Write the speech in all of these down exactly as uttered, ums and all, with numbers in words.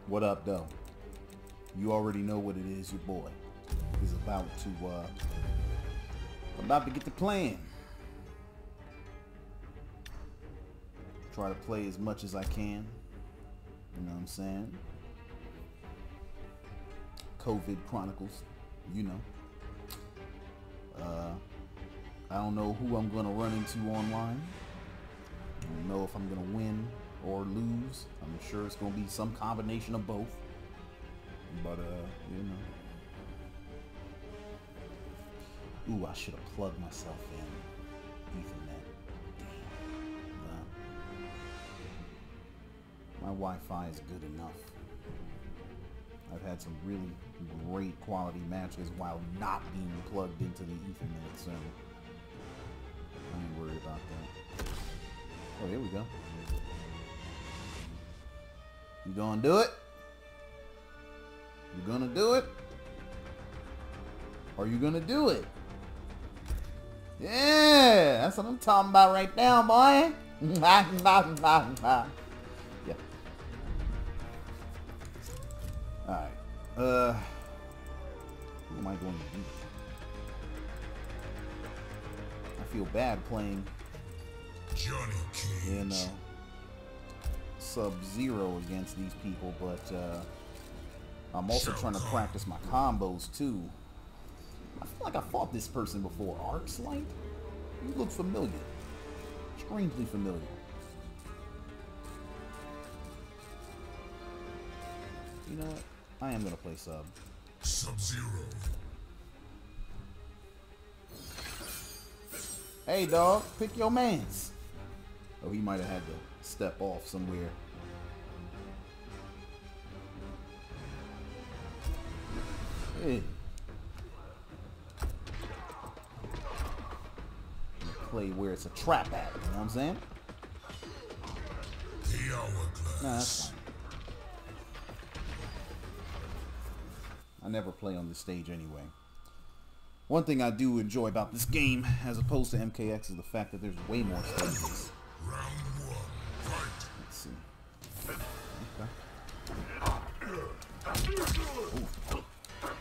What up, though? You already know what it is. Your boy is about to uh about to get the plan. Try to play as much as I can. You know what I'm saying? COVID Chronicles, you know. Uh, I don't know who I'm gonna run into online. I don't know if I'm gonna win or lose. I'm sure it's gonna be some combination of both. But uh, you know. Ooh, I should have plugged myself in Ethernet. Damn. Uh, my Wi-Fi is good enough. I've had some really great quality matches while not being plugged into the Ethernet, so I ain't worried about that. Oh, here we go. You gonna do it? You gonna do it? Are you gonna do it? Yeah, that's what I'm talking about right now, boy. Yeah. Alright. Uh, who am I going to beat? I feel bad playing Johnny Cage. in uh, Sub-Zero against these people, but uh, I'm also Shao trying to Kahn. practice my combos too. I feel like I fought this person before. Arcslight? You look familiar. Strangely familiar. You know what? I am gonna play sub. Sub-Zero. Hey dog, pick your mans. Oh, he might have had to step off somewhere. Hey. Play where it's a trap at, you know what I'm saying? The Hourglass. Nah, that's fine. I never play on this stage anyway. One thing I do enjoy about this game, as opposed to M K X, is the fact that there's way more stages. Round one. Fight. Let's see. Okay. Ooh.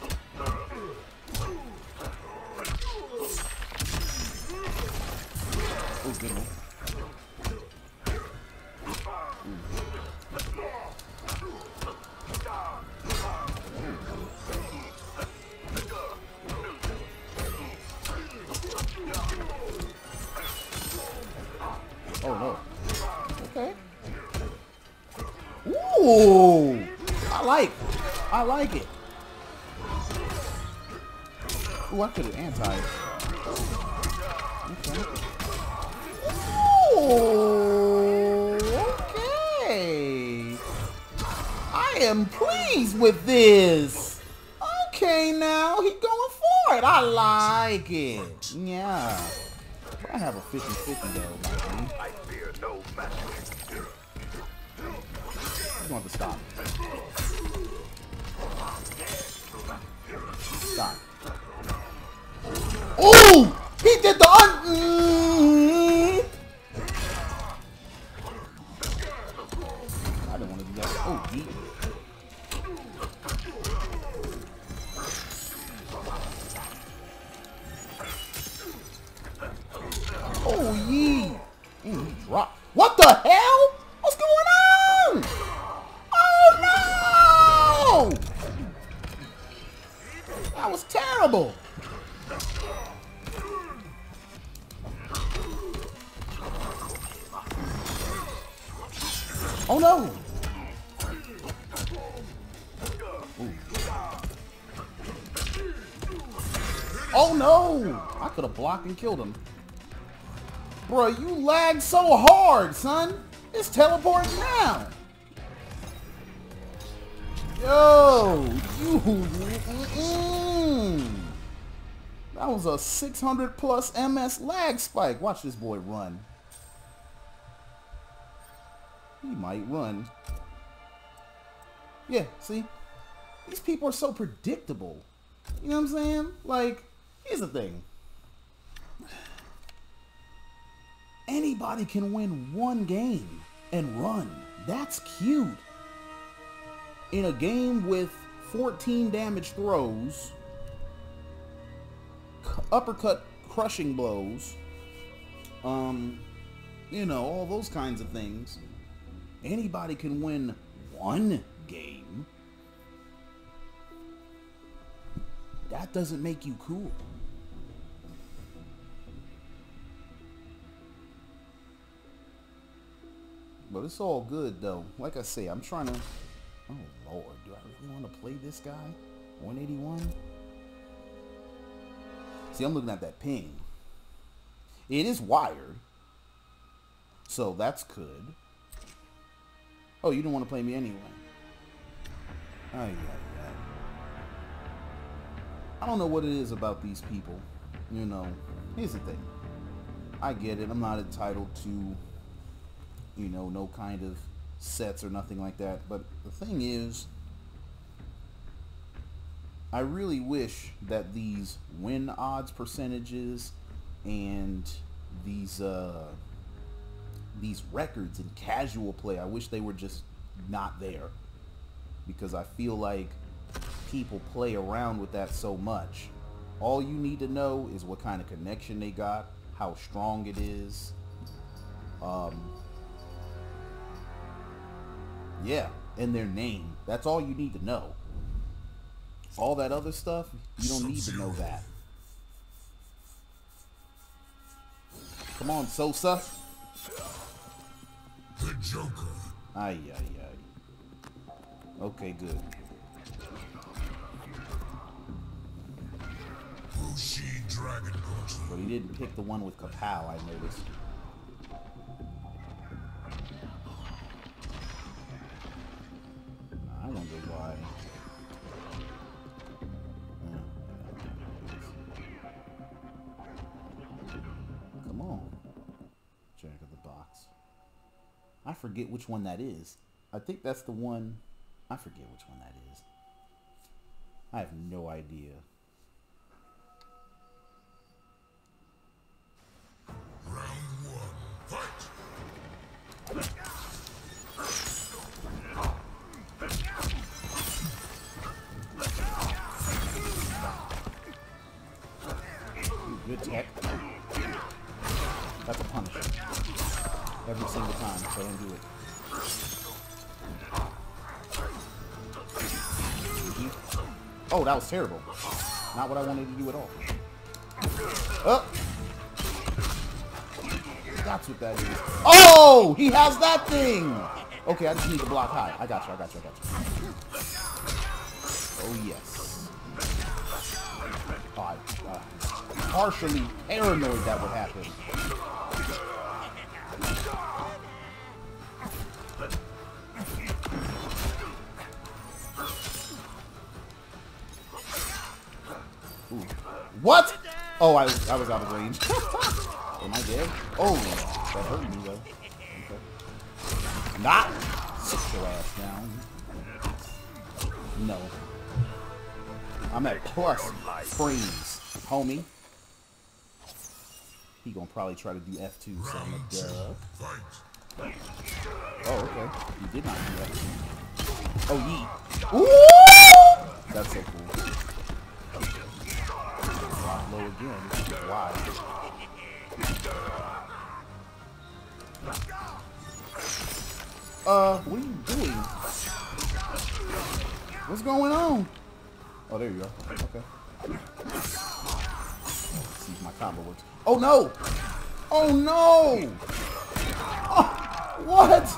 Oh, good one. Oh no. Okay. Ooh! I like it. I like it. Ooh, I could have anti. Okay. Ooh! Okay. I am pleased with this. Okay, now he going for it. I like it. Yeah. I have a fifty fifty though, my man. I fear no match. You're going to have to stop. Stop. Oh! He did the un... Mm. I didn't want to do that. Oh, he... Oh, yee! Mm, he dropped. What the hell? What's going on? Oh, no! That was terrible. Oh, no. Ooh. Oh, no. I could have blocked and killed him. Bro, you lagged so hard, son. It's teleporting now. Yo, you. Mm-mm. That was a six hundred plus M S lag spike. Watch this boy run. He might run. Yeah, see? These people are so predictable. You know what I'm saying? Like, here's the thing. Anybody can win one game and run. That's cute. in a game with fourteen damage throws, uppercut crushing blows, um, you know, all those kinds of things. Anybody can win one game. That doesn't make you cool. But it's all good, though. Like I say, I'm trying to... Oh, Lord. Do I really want to play this guy? one eighty-one? See, I'm looking at that ping. It is wired. So that's good. Oh, you don't want to play me anyway. Ay, ay, ay. I don't know what it is about these people. You know, here's the thing. I get it. I'm not entitled to... You know, no kind of sets or nothing like that. But the thing is, I really wish that these win odds percentages and these uh, these records in casual play, I wish they were just not there. Because I feel like people play around with that so much. All you need to know is what kind of connection they got, how strong it is. Um... Yeah, and their name. That's all you need to know. All that other stuff, you don't need to know that. Come on, Sosa. The Joker. Ay, ay, ay. Okay, good. Bushi Dragon Portal. But he didn't pick the one with Kapow, I noticed. I wonder why. Come on. Jack of the Box. I forget which one that is. I think that's the one. I forget which one that is. I have no idea. Round one. Fight! Good tech. That's a punish. Every single time, so don't do it. Oh, that was terrible. Not what I wanted to do at all. Oh! That's what that is. Oh! He has that thing! Okay, I just need to block high. I got you, I got you, I got you. Oh, yes. Oh, I, uh, partially paranoid that would happen. Ooh. What? Oh, I, I was out of range. Am I dead? Oh, that hurt me though. Okay. Not. Sit your ass down. No. I'm at plus frames, homie. He gonna probably try to do F two, so I'm a duh. Oh, okay. He did not do F two. Oh, yeet. Ooh! That's so cool. Low again. Why? Uh, what are you doing? What's going on? Oh, there you go. Okay. Let's see if my combo works. Oh no! Oh no! Oh, what?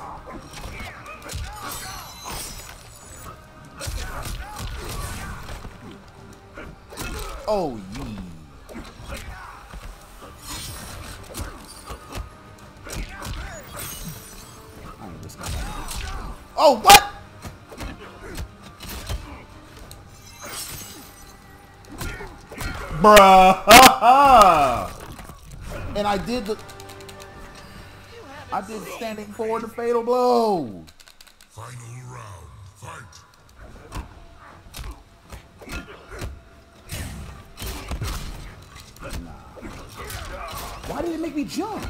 Oh, yee. Oh, what? Bruh. And I did the... I did standing forward the fatal blow. Final round. Fight. Nah. Why did it make me jump?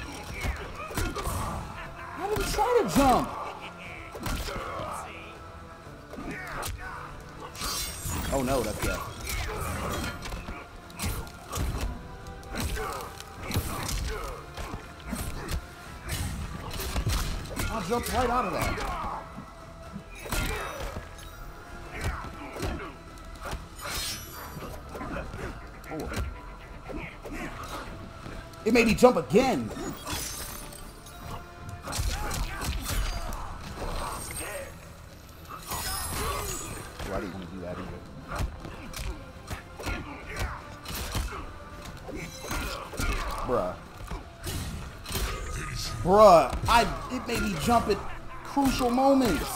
I didn't try to jump. Oh no, that's death. I jumped right out of that. Oh. It made me jump again. Oh, I didn't want to do that either. Bruh. Bruh, I it made me jump at crucial moments.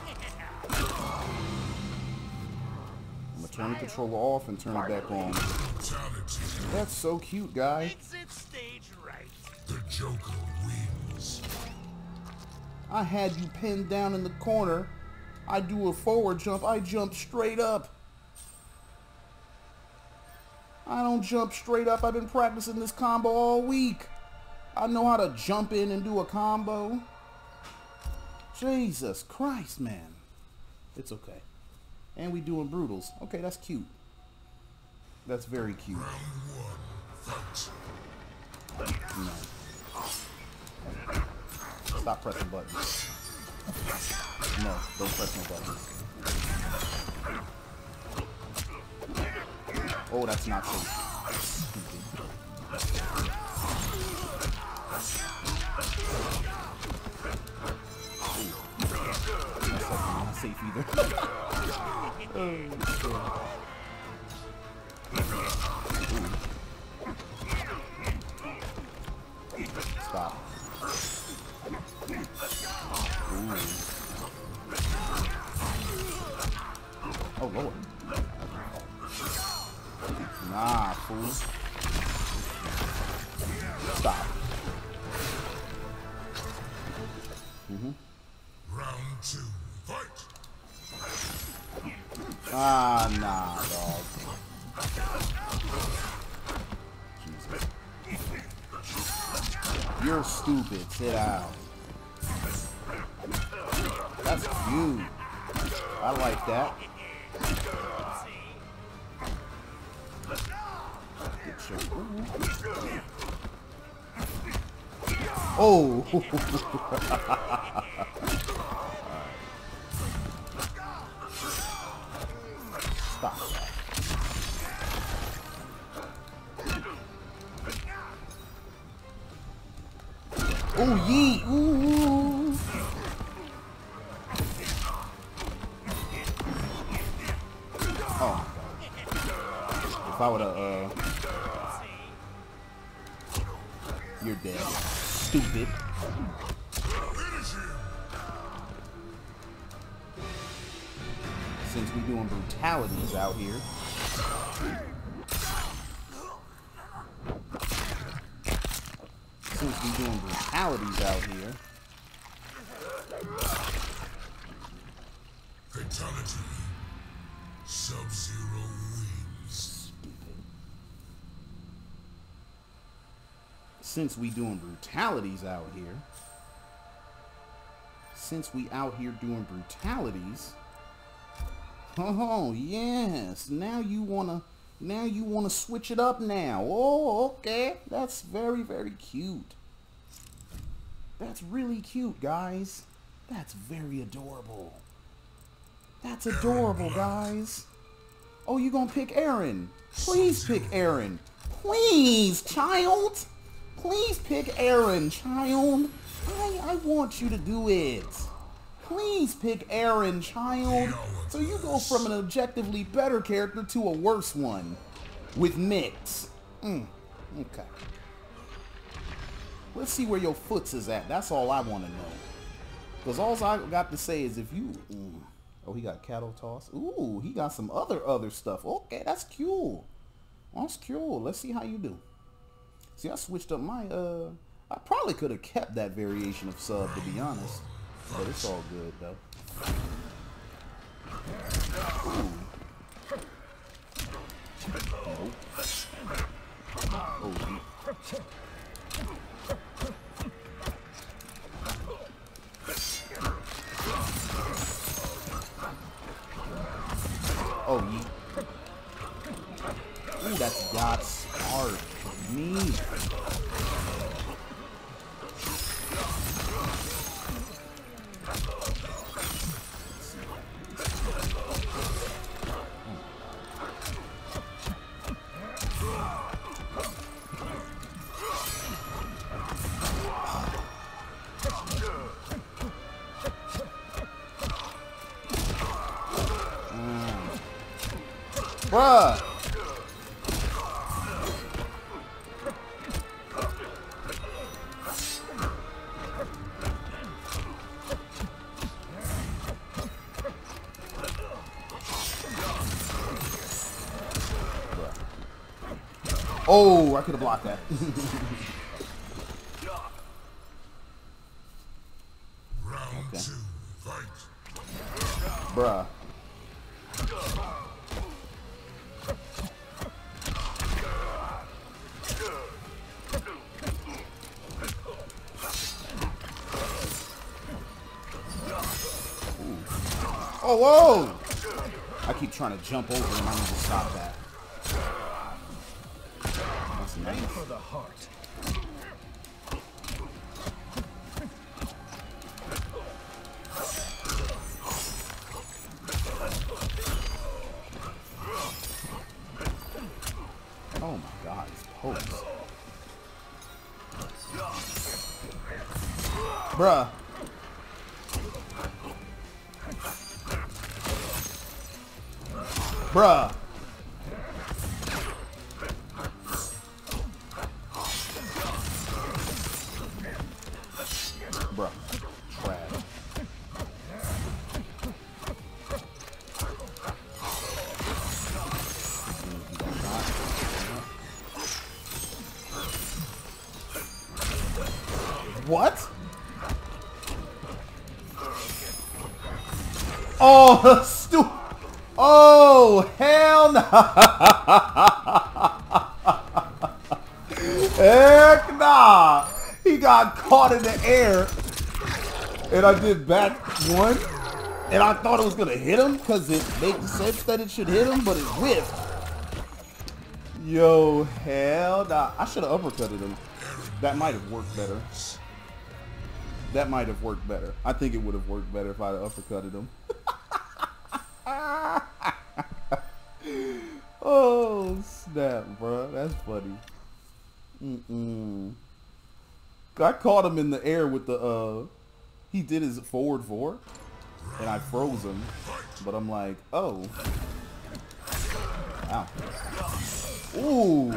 I'm gonna turn the controller off and turn it back on. That's so cute, guy. Exit stage right. The Joker wins. I had you pinned down in the corner. I do a forward jump, I jump straight up. I don't jump straight up. I've been practicing this combo all week. I know how to jump in and do a combo. Jesus Christ, man. It's okay. And we doing brutals. Okay, that's cute. That's very cute. Round one, fight. No. Stop pressing buttons. No, don't press no buttons. Oh, that's not safe. That's not safe either. Oh, stop. Ooh. Oh, Lord. Nah, fool. Stop. Mm-hmm. Round two, fight. Ah, nah, dog. Jesus. You're stupid. Sit down. That's cute. I like that. Oh. Stop. Oh, yeet. Ooh. Oh. If I would have, uh... You're dead. Stupid. Since we doing brutalities out here. Since we doing brutalities out here. Fatality. Sub-Zero wins. Stupid. Since we doing brutalities out here. Since we out here doing brutalities. Oh, yes. Now you wanna now you wanna switch it up now. Oh, okay. That's very, very cute. That's really cute, guys. That's very adorable. That's adorable, guys. Oh, you gonna pick Aaron? Please pick Aaron. Please, child. Please pick Aaron, child. I, I want you to do it. Please pick Aaron, child. So you go from an objectively better character to a worse one. With mix. Mm, okay. Let's see where your foots is at. That's all I want to know. Because all I got to say is if you... Mm, oh, he got cattle toss. Ooh, he got some other other stuff. Okay, that's cool. That's cool. Let's see how you do. See, I switched up my... uh. I probably could have kept that variation of sub, to be honest. But it's all good, though. Ooh. Nope. Oh, yeet. Oh, yeet. just got smart. Me. Bruh. Oh, I could have blocked that. Round Okay. two, fight. Bruh. Oh, whoa! I keep trying to jump over and I need to stop that. That's nice. For the heart. Oh my god, it's pokes. Bruh. Bruh. Bruh. Trash. What? Oh, stupid. Oh, hell no. Heck nah. He got caught in the air. And I did back one. And I thought it was going to hit him because it makes sense that it should hit him, but it whiffed. Yo, hell nah. I should have uppercutted him. That might have worked better. That might have worked better. I think it would have worked better if I had uppercutted him. Oh, snap, bro. That's funny. Mm-mm. I caught him in the air with the, uh, he did his forward four, and I froze him. But I'm like, oh. Wow. Ooh.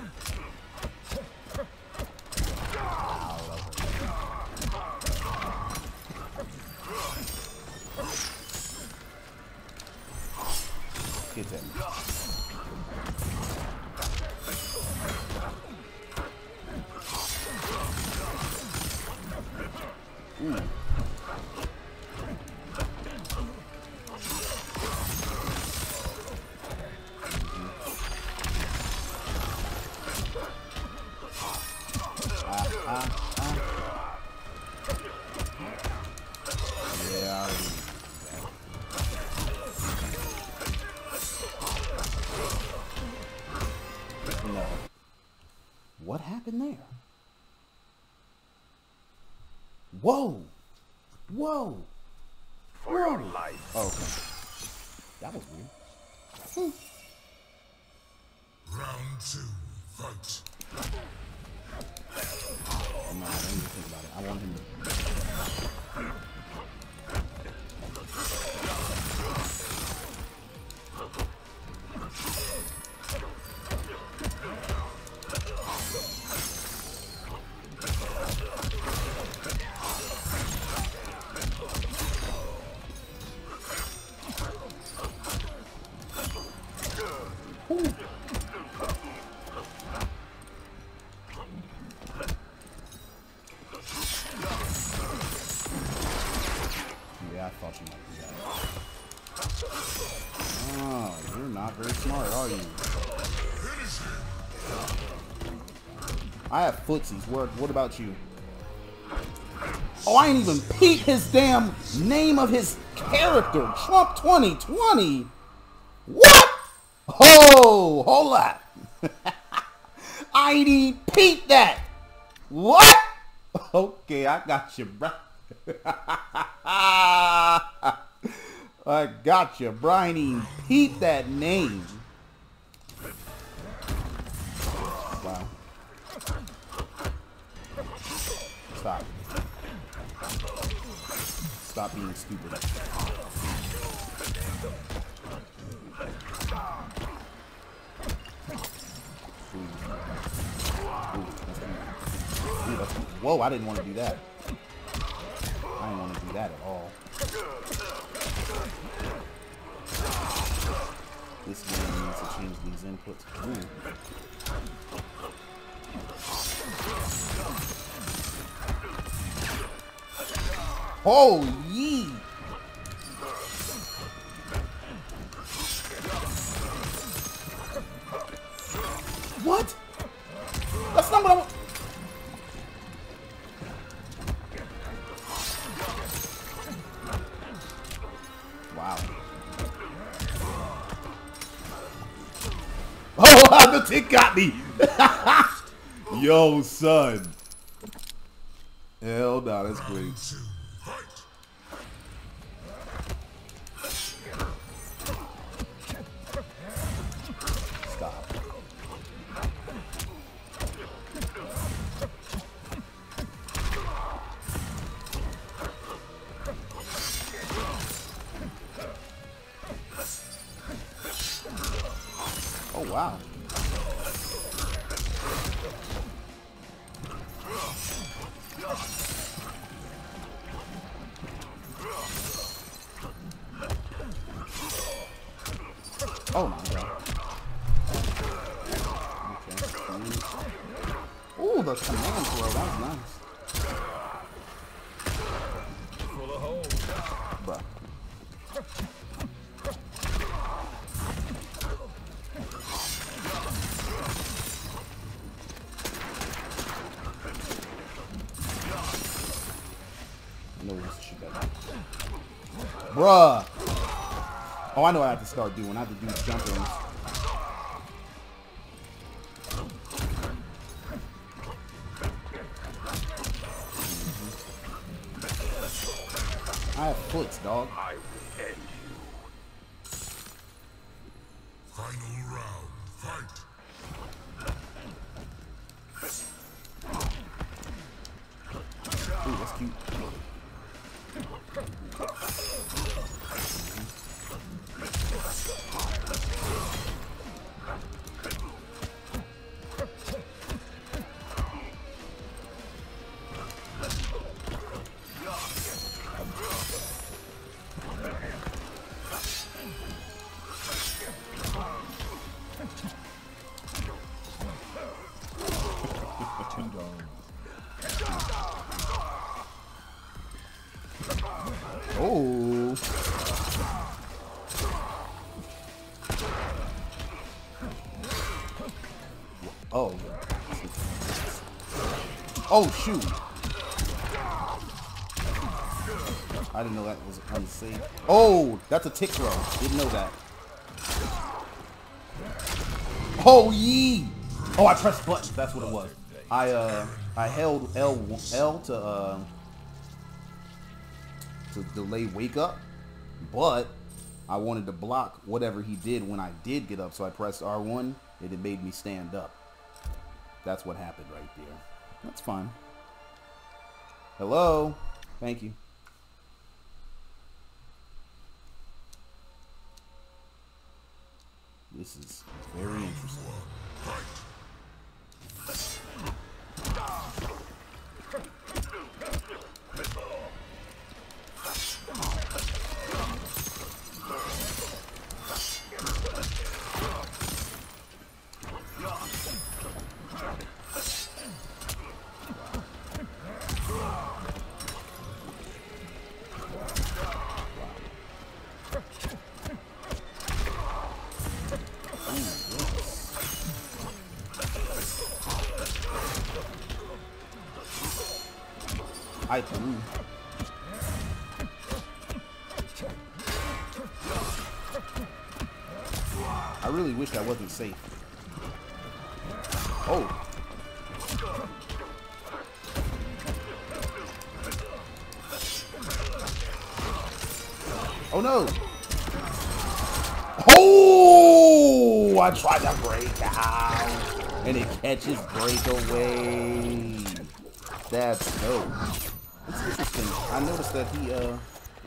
Get him. Ooh. Ah, ah, ah. Yeah, I already. No. What happened there? Whoa! Whoa! For your life. Oh, okay. That was weird. Round two, fight. No, I don't even think about it. I want him to... Yeah, I thought you might do that. Oh, you're not very smart, are you? I have footsies. What, what about you? Oh, I ain't even peep his damn name of his character. Trump twenty twenty. What? Oh, hold up. I ain't even peeped that. What? Okay, I got you, bro. I got you, bro. I ain't even peeped that name. Wow. Stop. Stop being stupid. Ooh, that's, whoa, I didn't want to do that. I didn't want to do that at all. This game needs to change these inputs. Ooh. Oh, yee! What? That's not what I want. Wow. Oh, the tick got me. Yo, son. Hell no, that's great. Stop. Oh, wow. Oh my god. Okay. Ooh, the command throw, that was nice. Full of holes. Bruh. No, she got that. Bruh. Oh, I know what I have to start doing. I have to do jumping. Mm-hmm. I have foots, dog. I will end you. Final round. Fight. Ooh, that's cute. Oh. Oh. Oh, shoot. I didn't know that was unsafe. Oh, that's a tick throw. Didn't know that. Oh, yee. Oh, I pressed buttons. That's what it was. I, uh, I held L, L to, uh, to delay wake up, but I wanted to block whatever he did when I did get up, so I pressed R one and it made me stand up. That's what happened right there. That's fine. Hello? Thank you. This is very interesting. I do. I really wish that wasn't safe. Oh. Oh no. Oh! I tried to break out. And it catches breakaway. That's dope. It's interesting. I noticed that he, uh...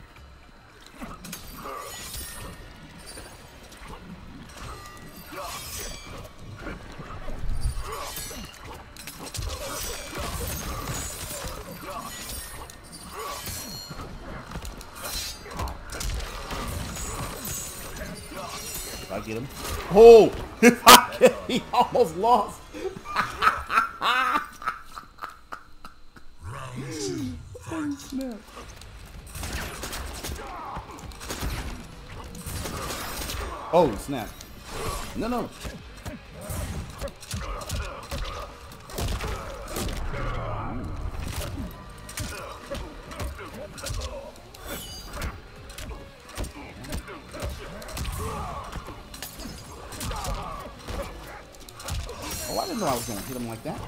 If I get him. Oh! If I get him, he almost lost. Oh, snap. Oh, snap. No, no. Oh, I didn't know I was going to hit him like that.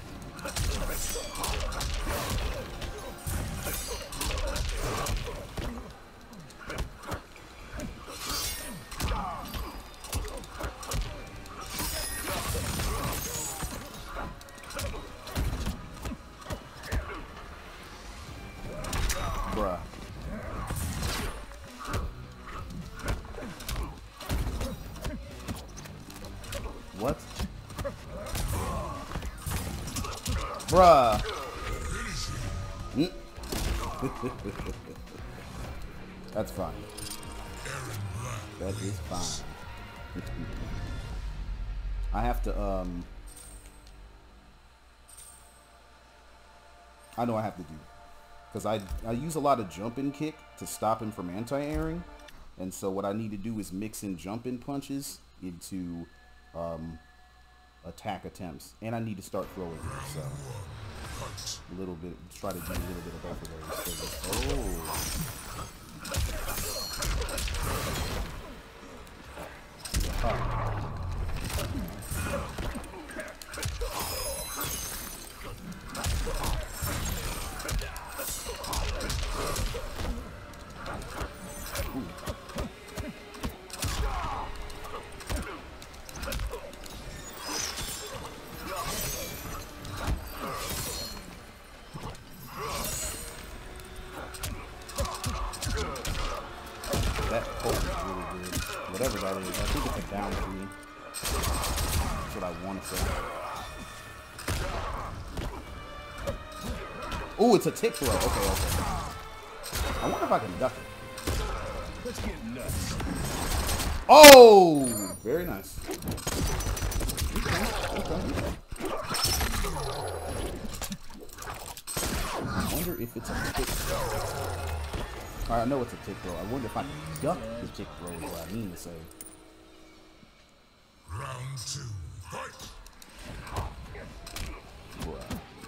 Bruh. What? Bruh. Mm. That's fine. That is fine. I have to, um... I know I have to do. Because I, I use a lot of jump-in kick to stop him from anti-airing. And so what I need to do is mix in jump-in punches into um, attack attempts. And I need to start throwing them. So a little bit, try to do a little bit of both of those. Oh. Oh. That poke is really good. Whatever that is. I think it's a down three. That's what I want to say. Oh, it's a tick throw. Okay, okay. I wonder if I can duck it. Let's get nuts. Oh! Very nice. Okay, okay. I wonder if it's a tick throw. I know it's a tick throw. I wonder if I can duck the tick throw is what I mean to say. Round two, fight! Bruh.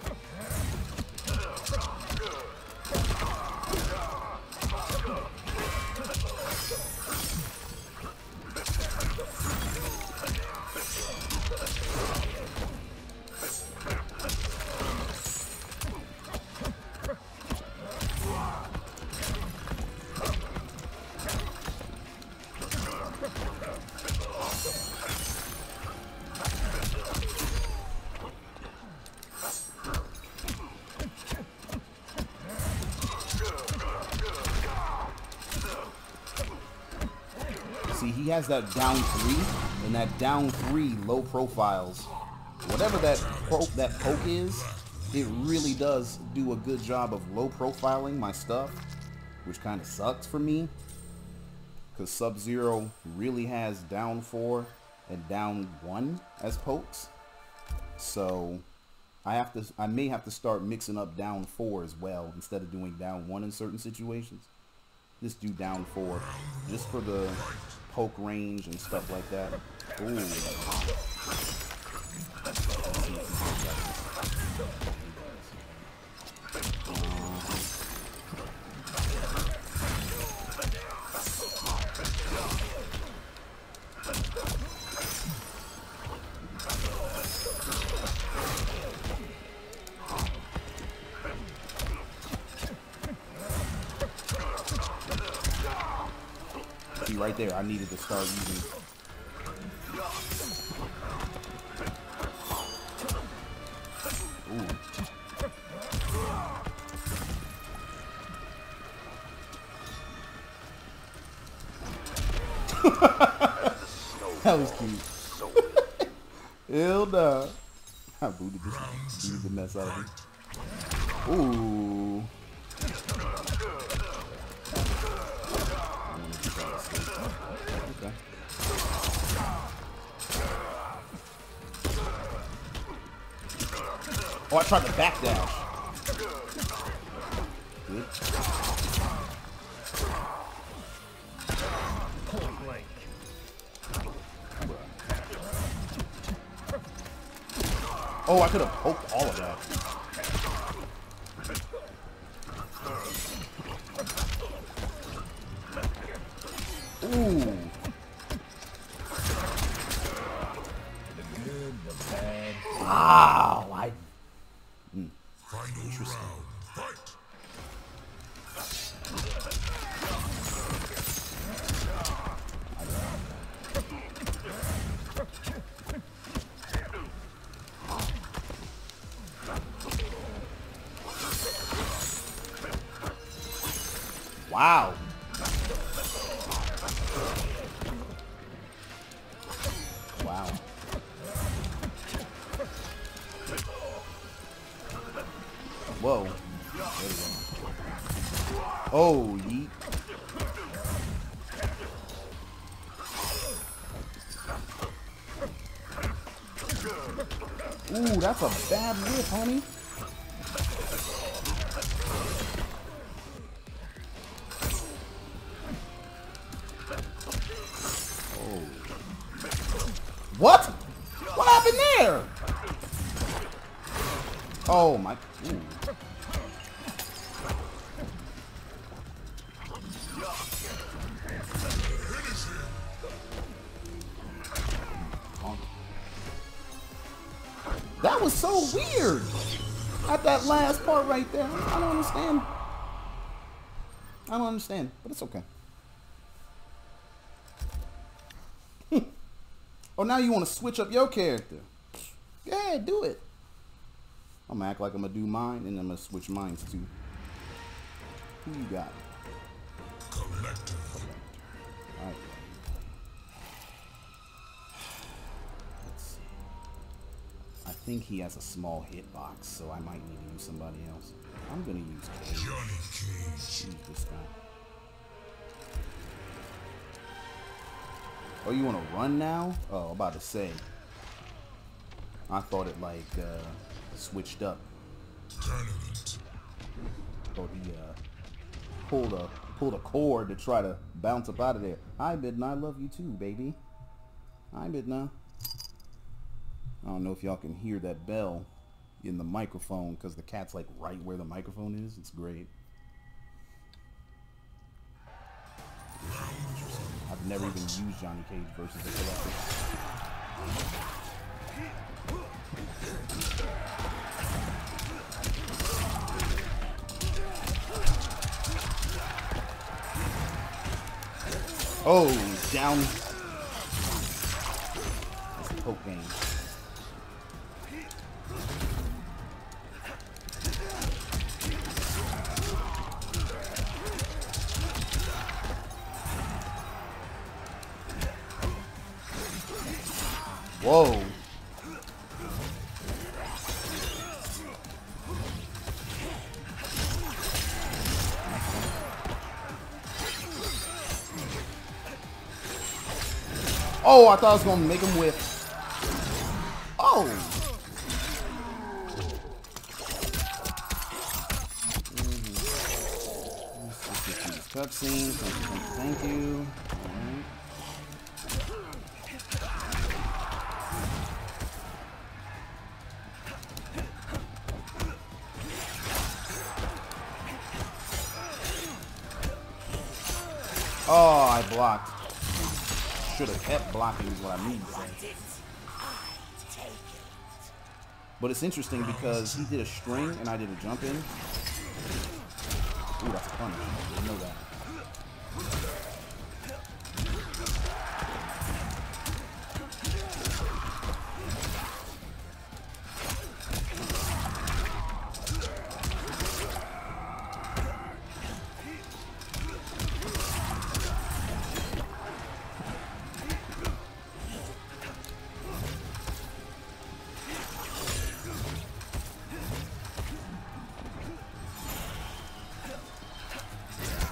See, he has that down three, and that down three low profiles. Whatever that pro that poke is, it really does do a good job of low profiling my stuff, which kind of sucks for me, because Sub-Zero really has down four and down one as pokes. So I have to, I may have to start mixing up down four as well instead of doing down one in certain situations. Just do down four, just for the poke range and stuff like that. Ooh. See, right there, I needed to start using... Ooh. That was cute. Hell nah. I booted this booted the mess out of me. Ooh. Okay. Oh, I tried to backdash. Good. Point blank. Oh, I could have poked all of that. Ooh. The good, the bad. Wow. I. Mm. Final round. Fight. Wow. Wow. Whoa. There we go. Oh, yeet. Ooh, that's a bad whip, homie. What? What happened there? Oh my. Ooh. That was so weird. At that last part right there. I don't understand. I don't understand, but it's okay. Oh, now you want to switch up your character. Yeah, do it. I'm going to act like I'm going to do mine, and I'm going to switch mine too. Who you got? Collector. All right. Let's see. I think he has a small hitbox, so I might need to use somebody else. I'm going to use Cage. Johnny Cage. Use this guy. Oh, you want to run now? Oh, I'm about to say. I thought it like uh, switched up. Tournament. Or he uh, pulled a pulled a cord to try to bounce up out of there. Hi, Midna, I love you too, baby. Hi, Midna. I don't know if y'all can hear that bell in the microphone because the cat's like right where the microphone is. It's great. I've never even used Johnny Cage versus the Collector. Oh, down. That's a poke game. Whoa. Oh, I thought I was going to make him whip. Oh. Mm-hmm. Let's get these cutscenes. Thank you, thank you, thank you. All right. Oh, I blocked. Should have kept blocking is what I mean. But it's interesting because he did a string and I did a jump in. Ooh, that's a punish. I didn't know that.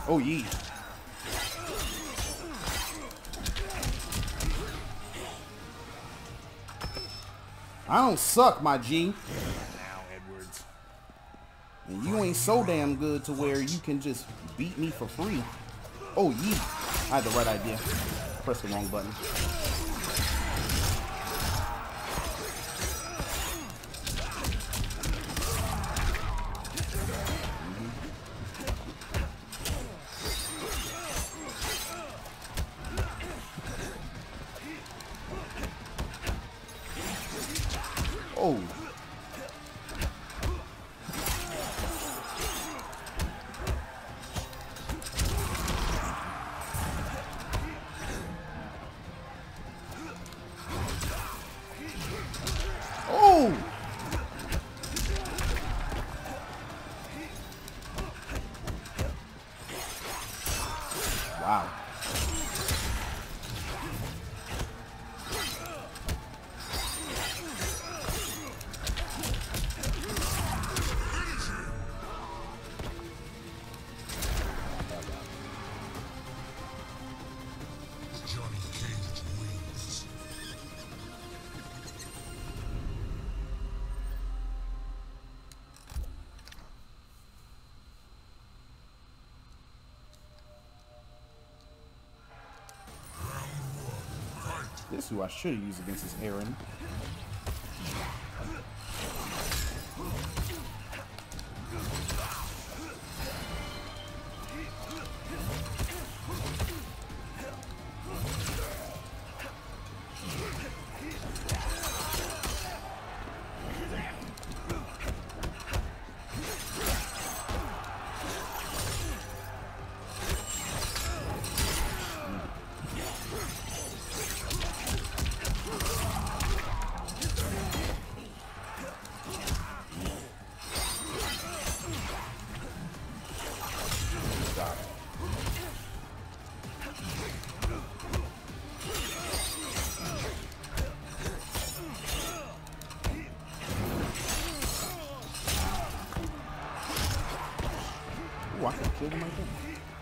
Oh, yeah. I don't suck, my G. Now, Edwards. And you ain't so damn good to where you can just beat me for free. Oh, yeah. I had the right idea. Press the wrong button. Oh. Oh. Wow. Johnny Cage wins. This is who I should have used against this Aaron. Ooh, I can kill him right there.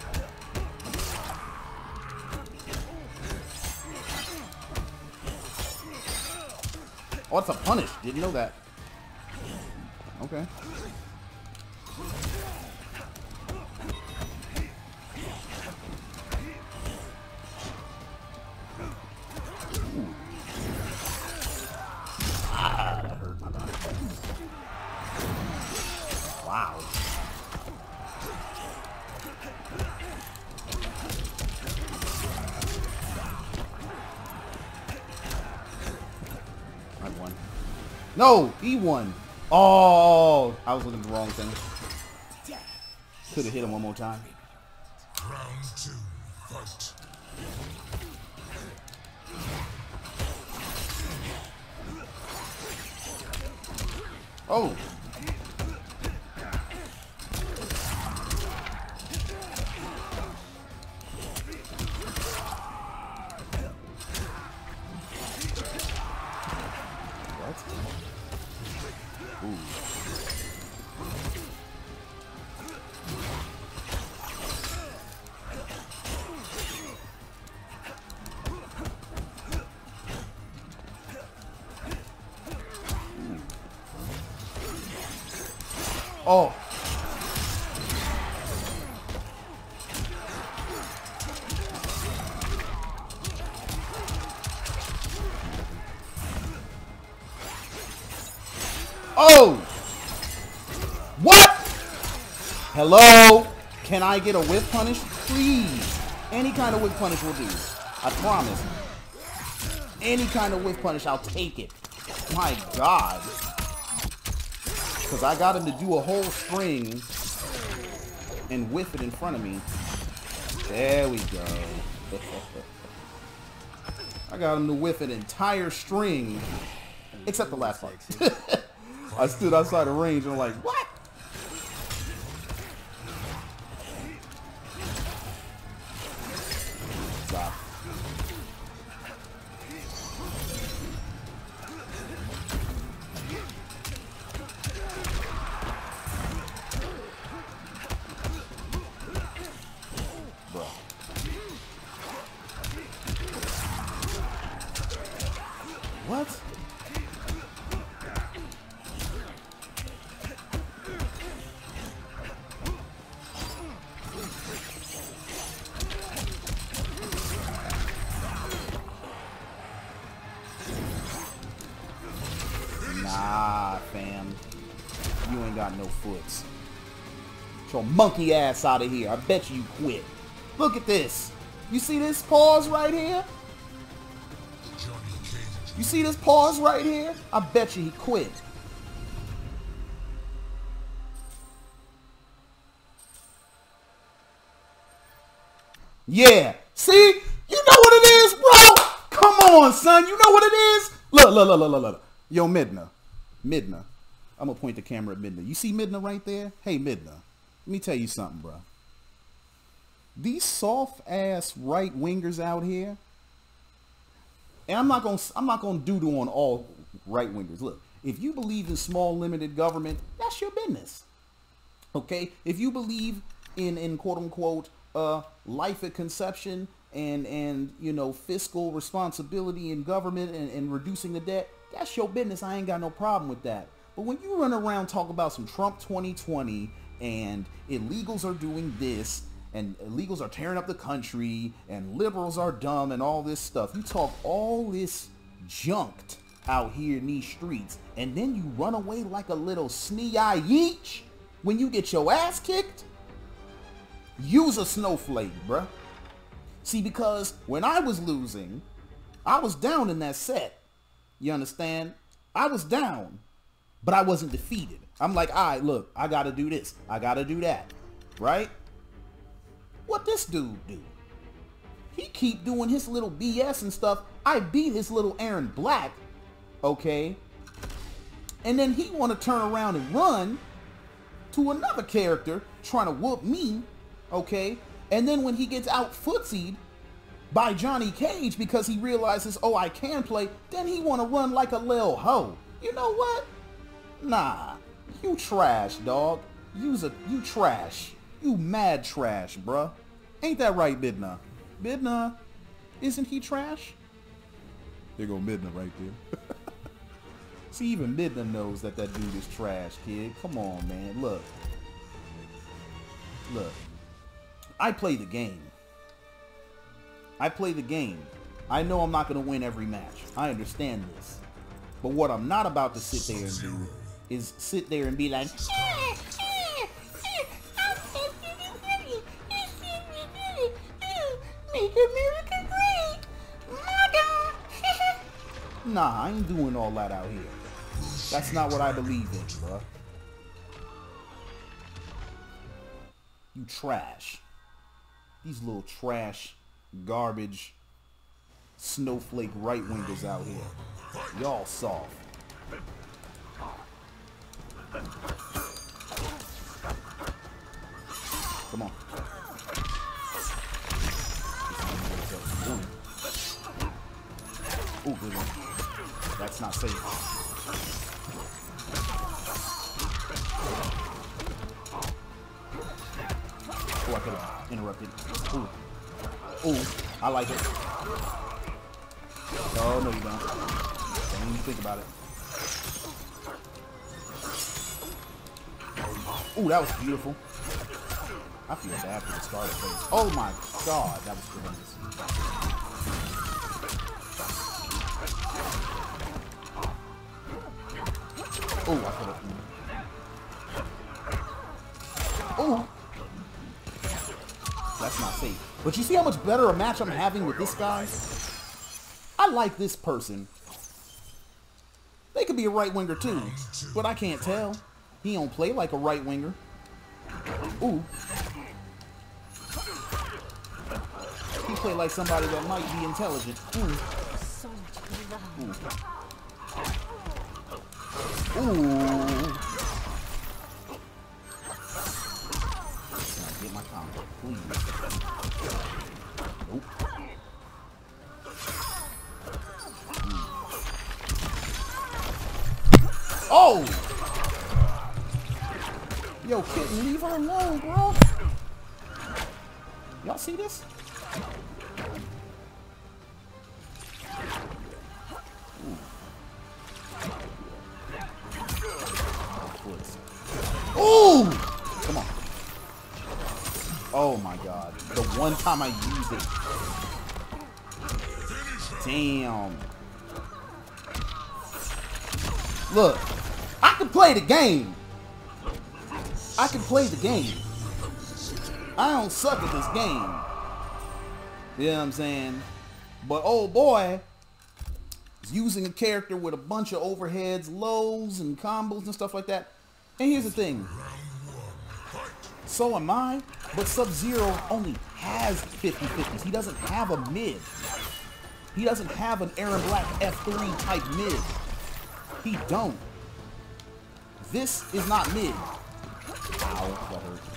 Oh, it's a punish. Didn't know that. Okay. Ooh. Ah, that hurt my body. Wow. I won. No, he won. Oh, I was looking at the wrong thing. Could have hit him one more time. Round two, fight. Oh. Ooh. Oh. Oh! What? Hello? Can I get a whip punish? Please. Any kind of whip punish will do. I promise. Any kind of whip punish, I'll take it. My God. Because I got him to do a whole string and whiff it in front of me. There we go. I got him to whiff an entire string, except the last part. I stood outside the range and I'm like, what? Stop. What? Nah, fam. You ain't got no foots. Get your monkey ass out of here. I bet you quit. Look at this. You see this pause right here? You see this pause right here? I bet you he quit. Yeah. See? You know what it is, bro? Come on, son. You know what it is? Look, look, look, look, look, look. Yo, Midna. Midna. I'm going to point the camera at Midna. You see Midna right there? Hey, Midna. Let me tell you something, bro. These soft-ass right-wingers out here, and I'm not going to I'm not going to doodle on all right-wingers. Look, if you believe in small, limited government, that's your business. Okay? If you believe in, in quote-unquote, uh, life at conception and, and, you know, fiscal responsibility in government and, and reducing the debt, that's your business. I ain't got no problem with that. But when you run around talk about some Trump twenty twenty and illegals are doing this and illegals are tearing up the country and liberals are dumb and all this stuff, you talk all this junked out here in these streets and then you run away like a little snee-eye yeech when you get your ass kicked, use a snowflake, bruh. See, because when I was losing, I was down in that set. You understand? I was down, but I wasn't defeated. I'm like, all right, look, I got to do this. I got to do that. Right? What this dude do? He keep doing his little B S and stuff. I beat his little Aaron Black. Okay? And then he want to turn around and run to another character trying to whoop me. Okay? And then when he gets out footsied by Johnny Cage because he realizes, oh, I can play, then he want to run like a lil hoe. You know what? Nah, you trash, dog. You's a, you trash. You mad trash, bruh. Ain't that right, Midna? Midna, isn't he trash? There go Midna right there. See, even Midna knows that that dude is trash, kid. Come on, man. Look. Look. I play the game. I play the game. I know I'm not going to win every match. I understand this. But what I'm not about to sit there and do is sit there and be like, make America great. Nah, I ain't doing all that out here. That's not what I believe in, bruh. You trash. These little trash, garbage, snowflake right-wingers out here. Y'all soft. Come on. Ooh. Ooh, good one. That's not safe. Oh, I could have interrupted. Ooh. Ooh, I like it. Oh, no, you don't. Don't even think about it. Ooh, that was beautiful. I feel bad for the starter phase. Oh my god, that was tremendous. Oh, I could have. Oh. That's not safe. But you see how much better a match I'm having with this guy? I like this person. They could be a right winger too, but I can't tell. He don't play like a right winger. Ooh. He play like somebody that might be intelligent. Ooh. Ooh. Ooh. Can I get my combo, please? Nope. Mm. Oh! Yo, kitten, leave her alone, bro. Y'all see this? Ooh. my god. The one time I used it. Damn. Look, I can play the game. I can play the game. I don't suck at this game. You know what I'm saying? But oh boy, is using a character with a bunch of overheads, lows, and combos and stuff like that. And here's the thing. So am I, but Sub-Zero only has fifty fifties. He doesn't have a mid. He doesn't have an Aaron Black F three type mid. He don't. This is not mid. Ow, that hurt.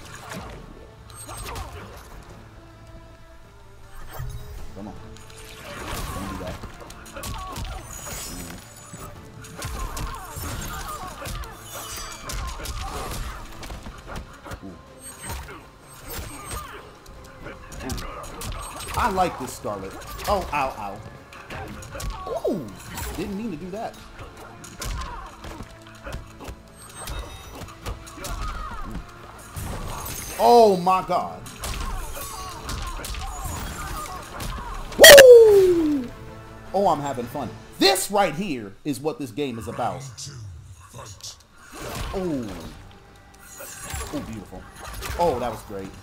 Come on. Don't do that. Ooh. Ooh. I like this Scarlet. Oh, ow, ow. Ooh! Didn't mean to do that. Oh my god. Woo! Oh, I'm having fun. This right here is what this game is about. Oh. Oh, beautiful. Oh, that was great.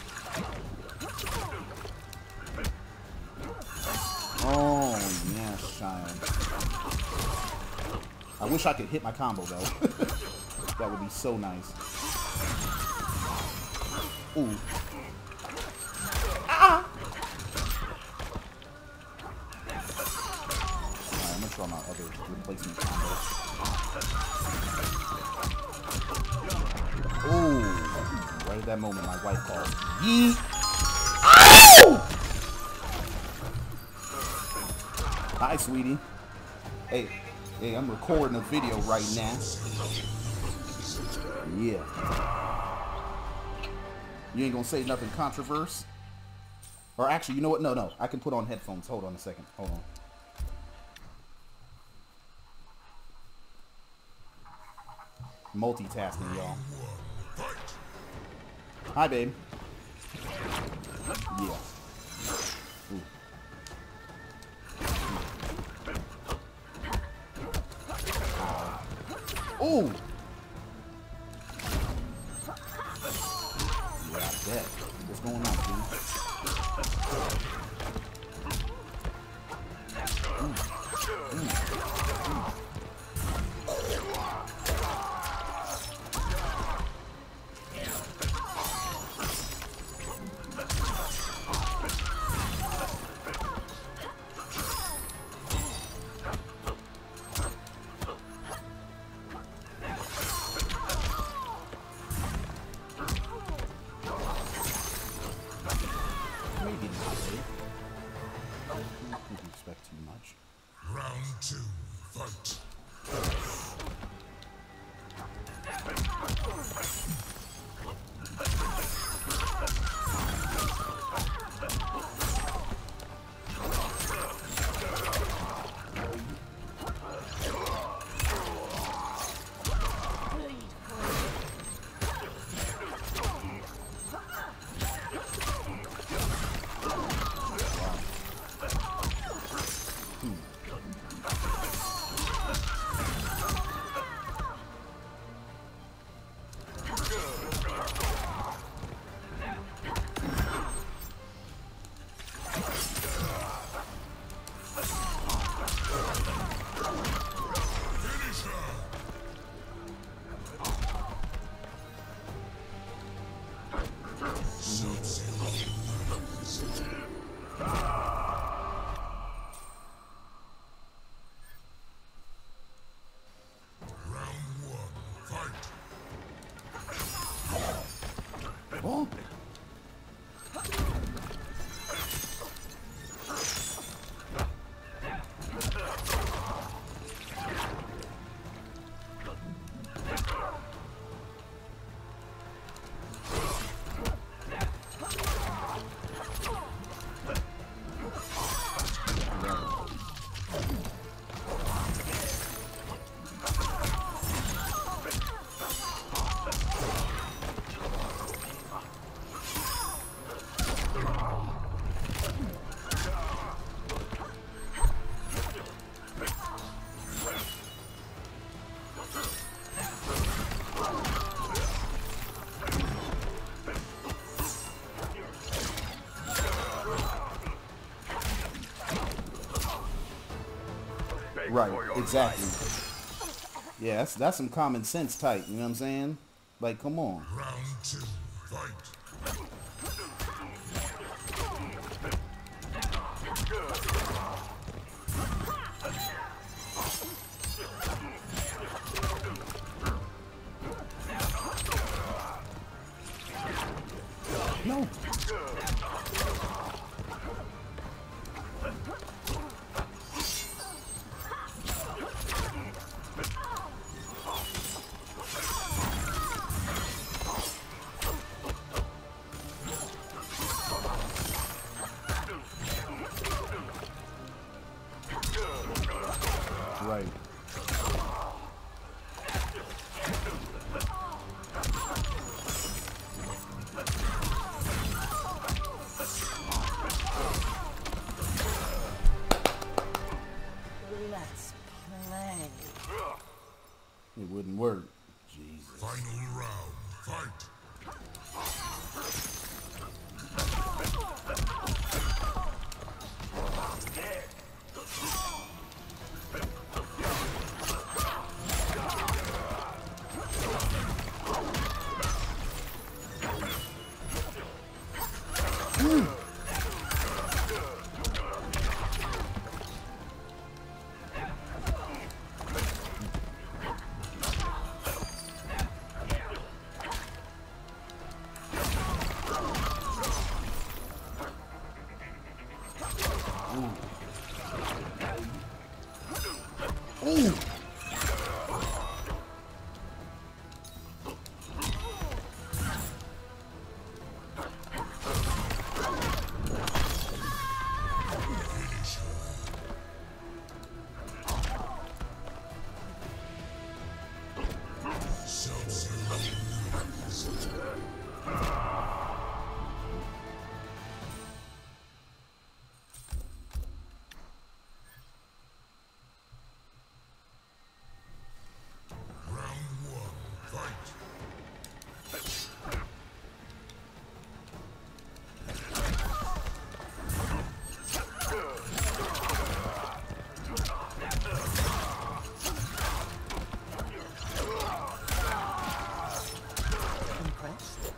Oh, yes, child. I wish I could hit my combo, though. That would be so nice. Ooh. Ah! Alright, I'm gonna try my other replacement combos. Ooh. Right at that moment, my wife called. Yeet! Ow! Hi, sweetie. Hey, hey, I'm recording a video right now. Yeah. You ain't gonna say nothing controversial? Or actually, you know what? No, no. I can put on headphones. Hold on a second. Hold on. Multitasking, y'all. Hi, babe. Yeah. Ooh. Ooh! Yeah, what's going on, dude? Mm. Mm. Mm. Round two, fight. Right, exactly. Yeah, that's that's some common sense type, you know what I'm saying? Like, come on. Round two, fight. No. Right. Let's play. It wouldn't work. Jesus. Final round, fight. Ooh. Impressed?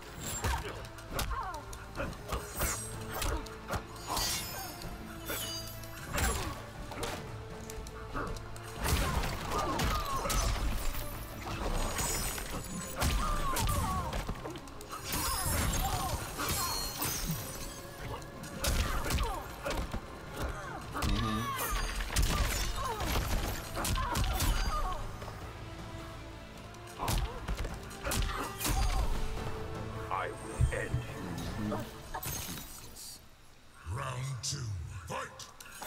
I will end you. Round two, fight.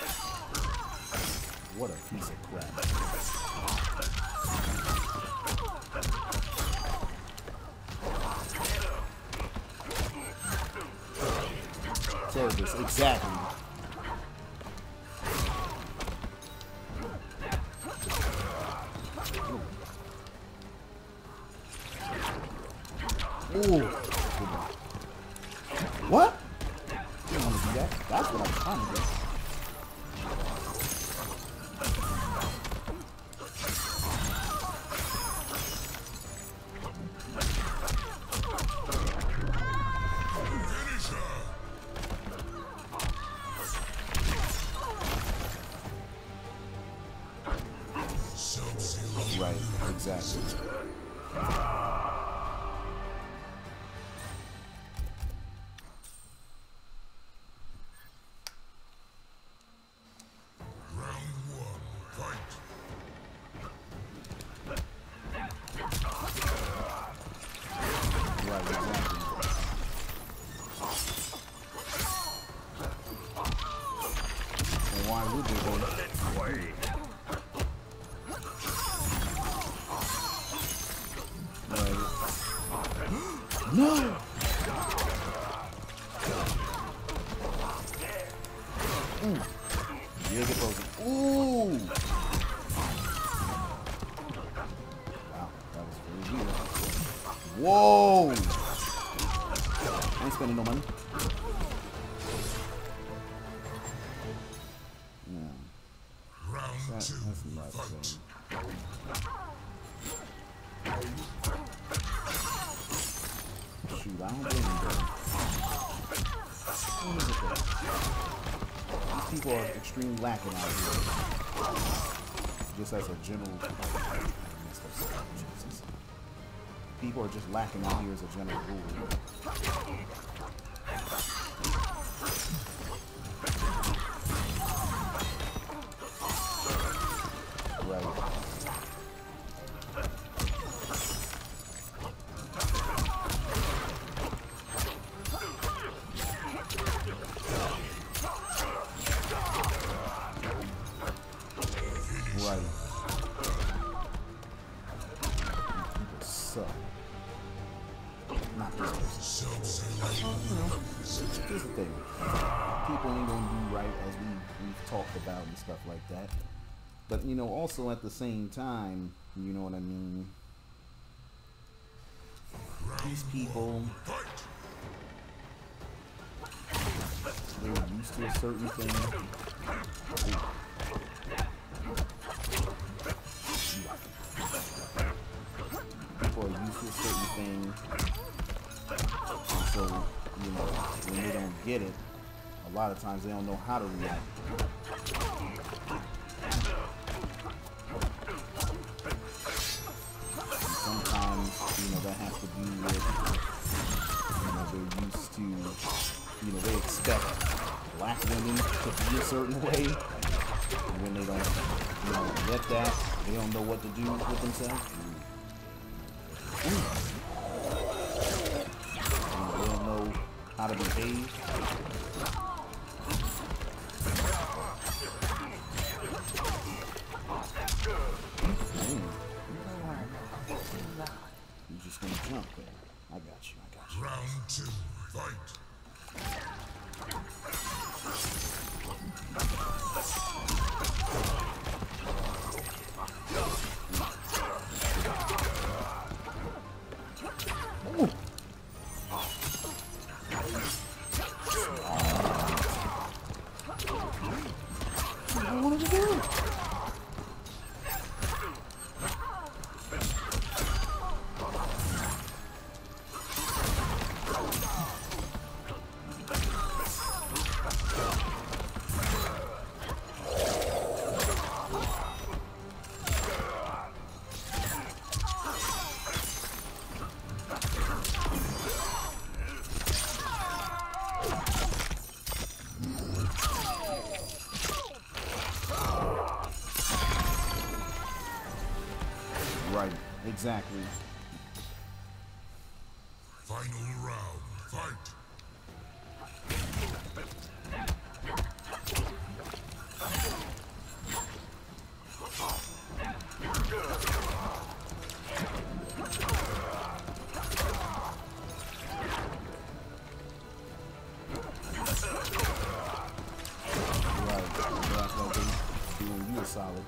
What a piece of crap. Service, exactly. Ooh. What? You don't want to do that? That's what I was trying to do. Finish her. Sub-Zero. Right, exactly. Round one, fight. Right, exactly. And why would they go? Right. No! Ooh. Yeah, get those. Ooh! Wow, that was very weird. Whoa! I ain't spending no money. Yeah. Round Round That, two. that's nuts, Fight. man. Shoot, I don't blame you, bro. What is it, though? These people are extremely lacking out here. Just as a general... Jesus. People are just lacking out here as a general rule. Right. Right. People suck. Not this person. Well, you know, here's the thing. People ain't gonna do right as we, we've talked about and stuff like that. But, you know, also at the same time, you know what I mean? These people, they're used to a certain thing. People are used to a certain thing. And so, you know, when they don't get it, a lot of times they don't know how to react. And sometimes, you know, that has to do with, you know, they're used to, you know, they expect black women to be a certain way. And when they don't, you know, get that, they don't know what to do with themselves. Ooh. And they don't know how to behave. You're just gonna jump there. I got you, I got you. Round two. Fight. I wanted to do it. Right, exactly. Final round. Fight. Right, that's what they doing you a solid.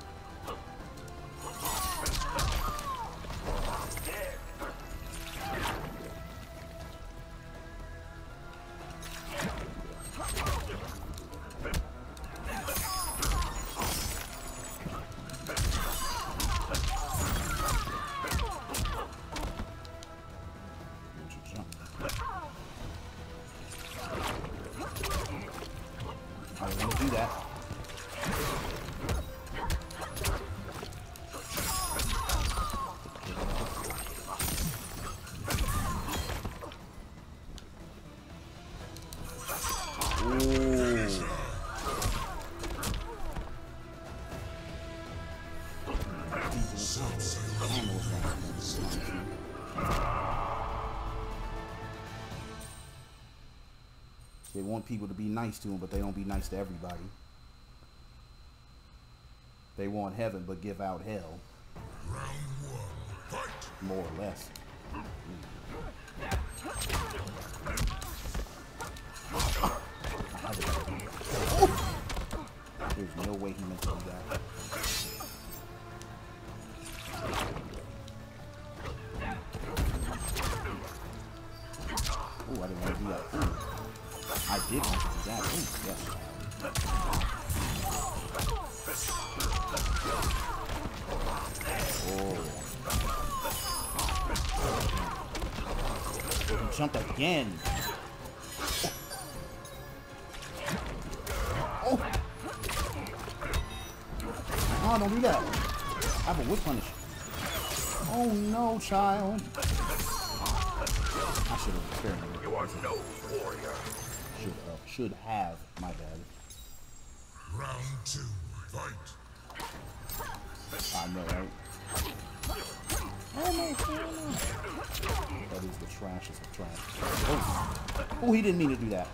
I don't want to do that. Ooh. They want people to be nice to them, but they don't be nice to everybody. They want heaven, but give out hell. Round one. Fight. More or less. There's no way he meant to do that. Ooh, I didn't want to do that. Ooh. I did want to do that. Ooh, yes. jumped again. Oh! Oh, don't do that. I have a whip punish. Oh no, child. I should have experimented. You are no warrior. Should have. Should have. My bad. Round two, fight. I know, right? Oh no, oh no. That is the trashest of trash. Oh. Oh, he didn't mean to do that.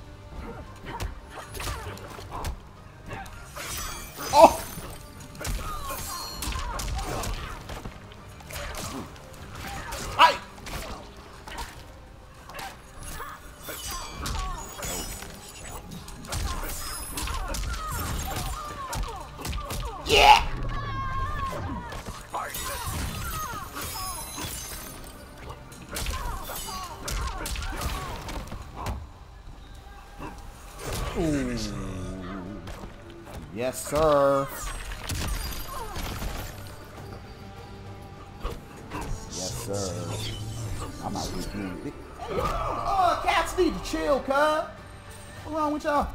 Oh! I. Yeah! Ooh. Yes, sir. Yes, sir. I'm out here doing it. Oh, cats need to chill, cuz. What's wrong with y'all?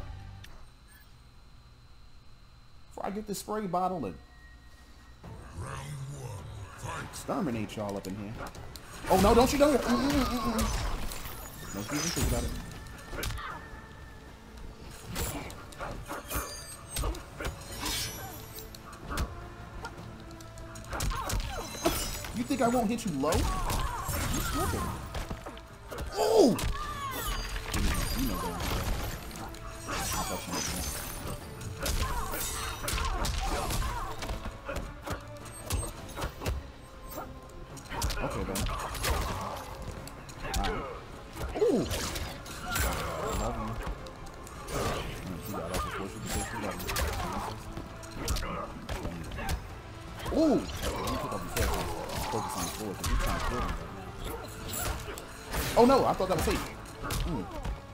Before I get this spray bottle and Round one, fight. exterminate y'all up in here. Oh, no, don't you do it. Mm -mm -mm -mm. Don't even think about it. You think I won't hit you low? You slipping. Oh! You know that. I thought you meant that. Okay, then. Alright. Ooh! Love you. You got off the course with the fish. Love you. Ooh! Let me pick up the fish. Focus on the floor because you're trying to kill him right now. Oh no, I thought that was safe. Mm.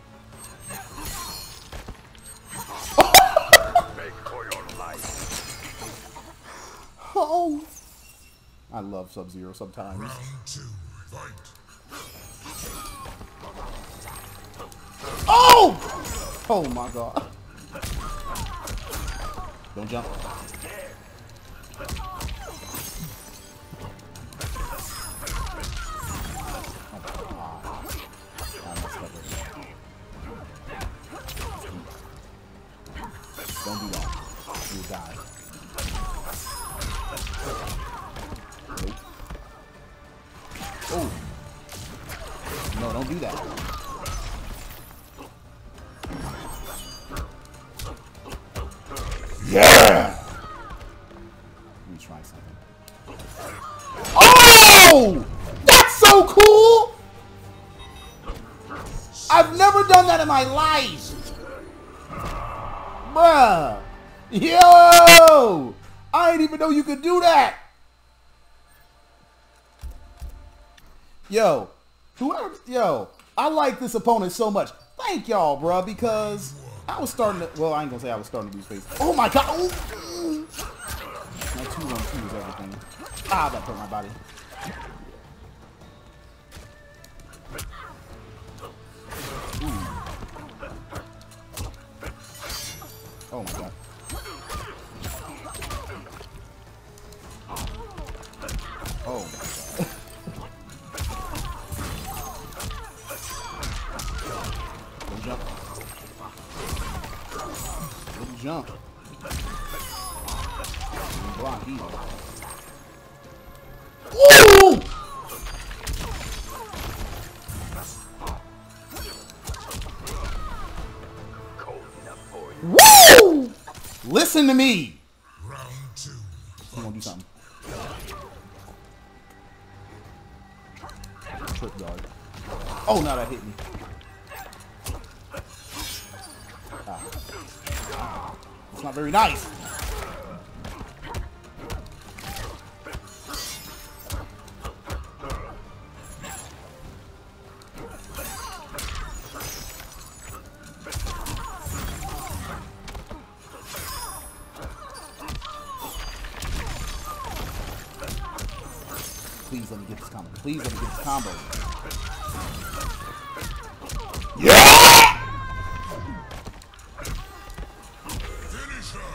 Beg for your life. Oh! I love Sub-Zero sometimes. Round two, fight. Oh! Oh my god. Don't jump. Don't do that. You'll die. Nope. Oh. No, don't do that. Yeah! Let me try something. Oh! That's so cool! I've never done that in my life! Bruh! Yo! I didn't even know you could do that! Yo, whoever, yo, I like this opponent so much. Thank y'all, bruh, because I was starting to, well, I ain't gonna say I was starting to lose face. Oh my god! Ooh. My two one two is everything. Ah, that hurt my body. Ooh. Oh my god. Oh my god. Don't jump. Don't jump. Don't block either. Ooh! Woo! Listen to me. Round two. I'm gonna do something. Trip guard. Oh, no, that hit me. Ah. It's not very nice. Please let me get this combo. Please let me get this combo. Yeah! Finish her.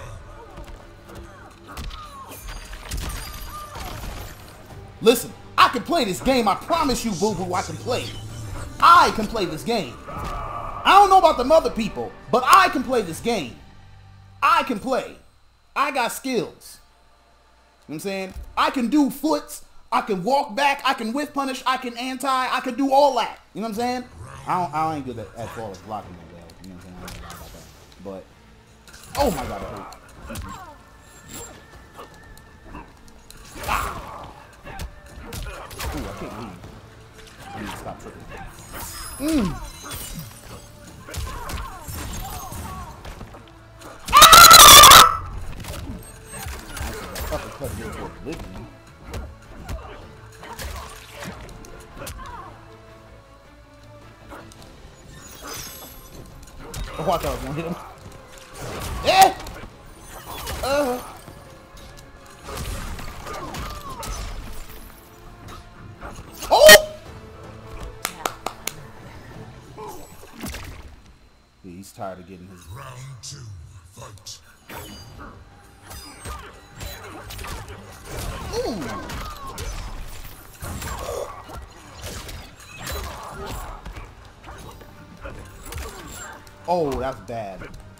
Listen, I can play this game. I promise you, boo-boo, I can play. I can play this game. I don't know about the other people, but I can play this game. I can play. I got skills. You know what I'm saying? I can do foots. I can walk back. I can whiff punish. I can anti. I can do all that. You know what I'm saying? I don't. I ain't good at, at far as blocking that well. You know what I'm saying? I don't know about that. But oh my god, it hurt. Ah. Ooh, I can't leave. I need to stop tripping. Mmm. Uppercut here for Oblivion. Oh, I thought I was gonna hit him. Eh! Uh. Oh! He's tired of getting his Round two, fight. Ooh. Oh, that's bad.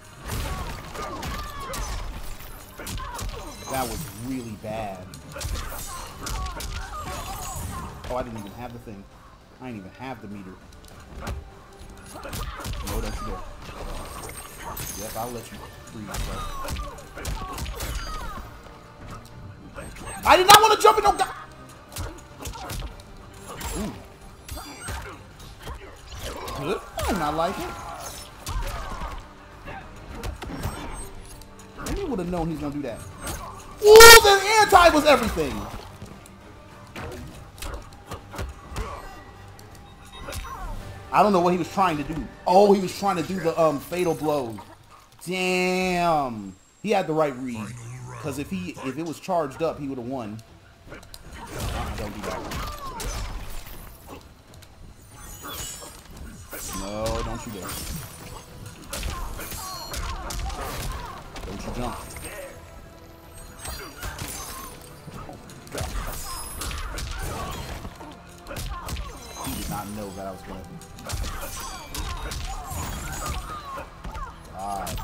That was really bad. Oh, I didn't even have the thing. I didn't even have the meter. No, don't you dare. Yep, I'll let you freeze yourself. I did not want to jump in no guy. Ooh. Good. I did not like it. Maybe would have known he's gonna do that. Ooh, the anti was everything. I don't know what he was trying to do. Oh, he was trying to do the um fatal blows. Damn. He had the right read. Because if he if it was charged up, he would have won. Don't do that. No, don't you dare. Don't you jump. He did not know that I was going to. Alright.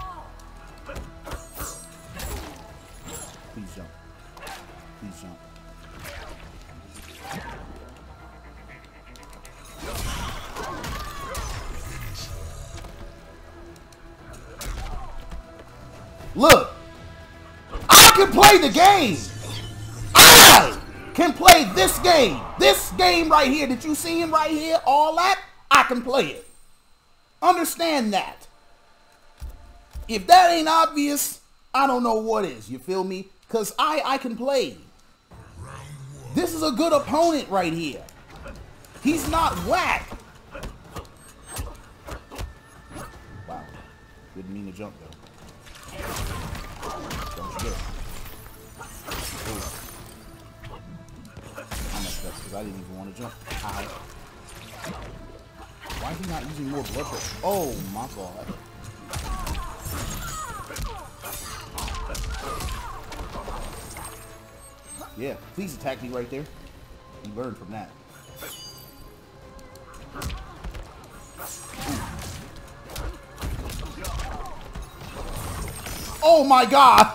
Please jump. Please jump. Look! I can play the game! I can play this game! This game right here that you seeing right here, all that, I can play it. Understand that. If that ain't obvious, I don't know what is. You feel me? Because I, I can play. This is a good opponent right here. He's not whack. Wow. Didn't mean to jump though. Don't you get it. Ooh. I messed up because I didn't even want to jump. Ow. Why is he not using more blood pressure? Oh my god. Yeah, please attack me right there. You learned from that. Oh my god!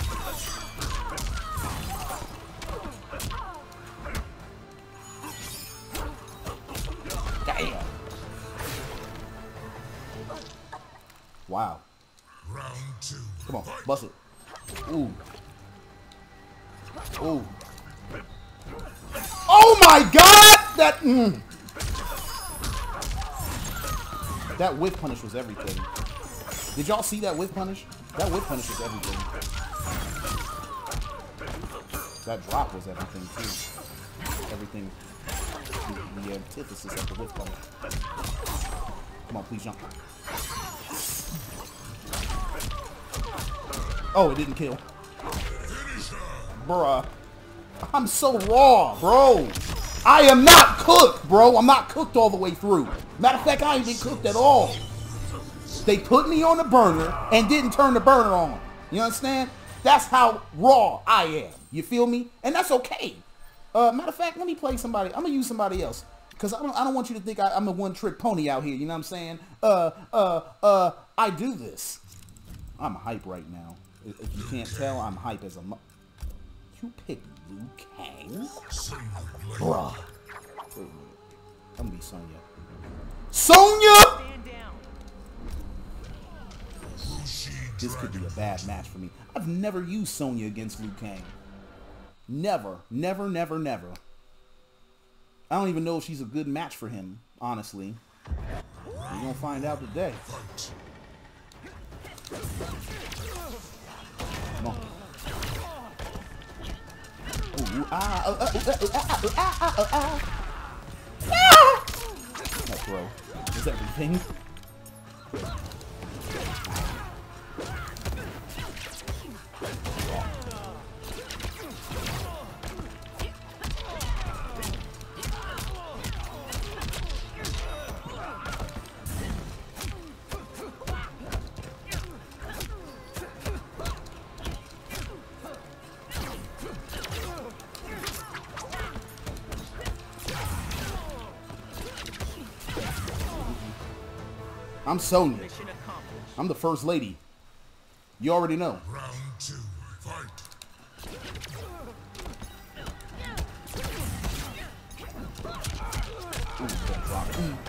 Damn. Wow. Round two. Come on, bust it. Ooh. Ooh. Oh my god! That mm. That whiff punish was everything. Did y'all see that whiff punish? That whiff punish was everything. That drop was everything too. Everything. The, the antithesis of the whiff punish. Come on, please jump. Oh, it didn't kill. Bruh. I'm so raw, bro. I am not cooked, bro. I'm not cooked all the way through. Matter of fact, I ain't been cooked at all. They put me on the burner and didn't turn the burner on. You understand? That's how raw I am. You feel me? And that's okay. Uh, matter of fact, let me play somebody. I'm gonna use somebody else because I don't. I don't want you to think I, I'm a one-trick pony out here. You know what I'm saying? Uh, uh, uh. I do this. I'm hype right now. If, if you can't tell, I'm hype as a. Mu you picked Liu Kang, bruh. Wait a minute. I'm gonna be Sonya. Sonya. This could be a bad match for me. I've never used Sonya against Liu Kang. Never, never, never, never. I don't even know if she's a good match for him, honestly. We're gonna find out today. Come on. Ooh, ah, uh, uh, uh, uh, uh, uh, uh, uh, ah! That throw. Is everything? I'm Sonya. I'm the first lady. You already know. Round two, fight. Ooh, don't drop it. Mm.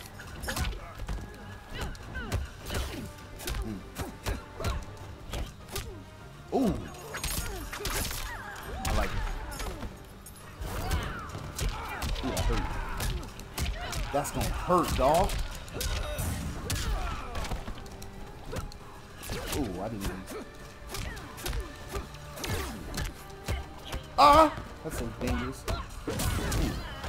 Mm. Ooh. I like it. Ooh, that hurt. That's gonna hurt, dog. Ooh, I didn't even. Ah! That's so dangerous. Ooh.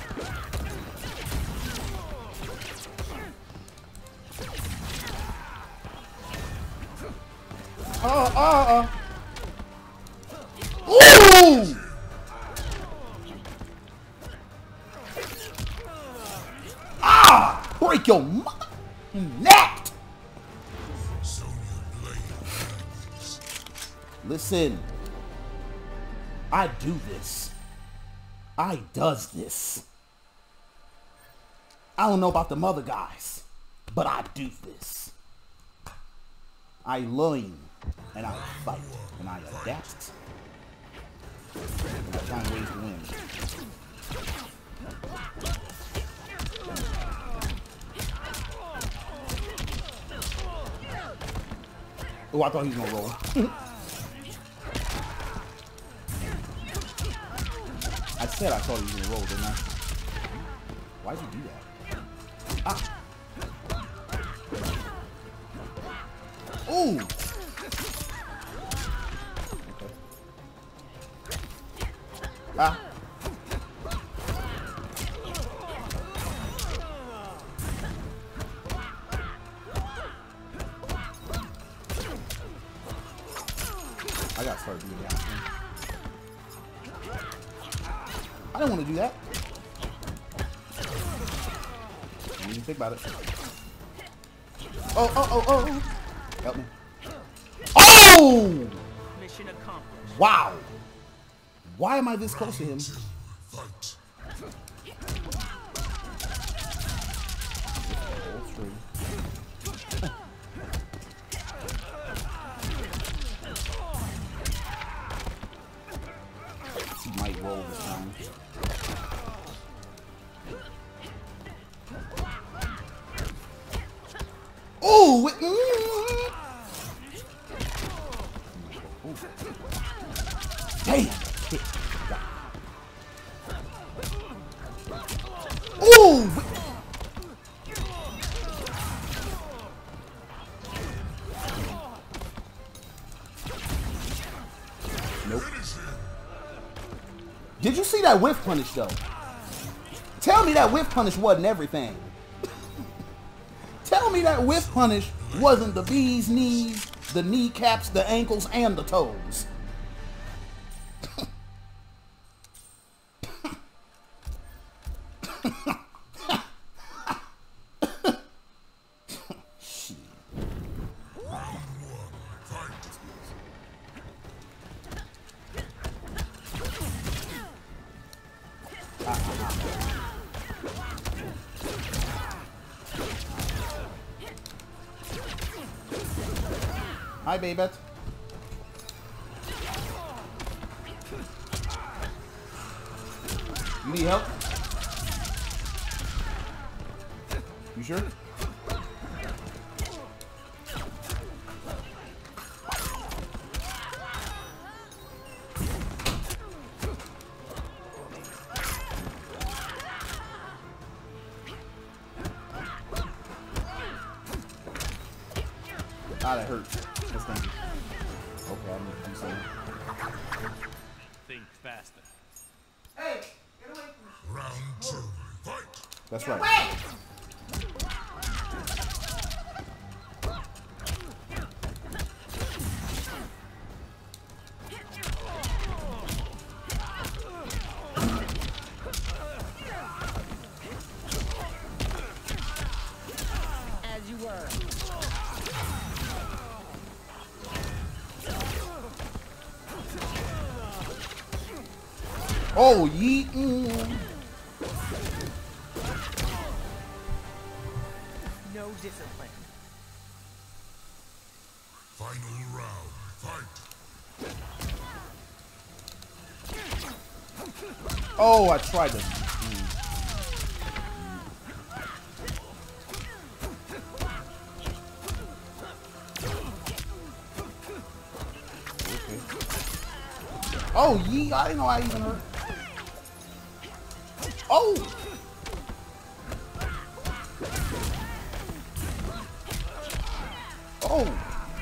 Uh, uh, uh. Ooh! Ah! Break your neck! Listen, I do this. I does this. I don't know about them other guys, but I do this. I learn, and I fight, and I adapt. And I find ways to win. Oh, I thought he was gonna roll. I said I thought he was gonna roll, didn't I? Why'd you do that? Ah! Ooh! Okay. Ah! I gotta start doing that. I don't want to do that. Don't even think about it. Oh, oh, oh, oh. Help me. Oh! Mission accomplished. Wow. Why am I this close to him? Fight. He might roll this time. Ooh! Mm. Ooh. Damn! Ooh! Nope. Did you see that whiff punish though? Tell me that whiff punish wasn't everything. Tell me that whiff punish wasn't the bee's knees, the kneecaps, the ankles, and the toes. Shit. Round one, fight. Hi, baby. You need help? You sure? Ah, that hurt. That's dangerous. Okay, I'm gonna do something. Think faster. Hey, get away from me. Round two, fight. That's Get right. away! As you were. Oh, yeet. Mm. No discipline. Final round, fight. Oh, I tried to. Mm. Okay. Oh, yee. I didn't know I even hurt. Oh! Oh!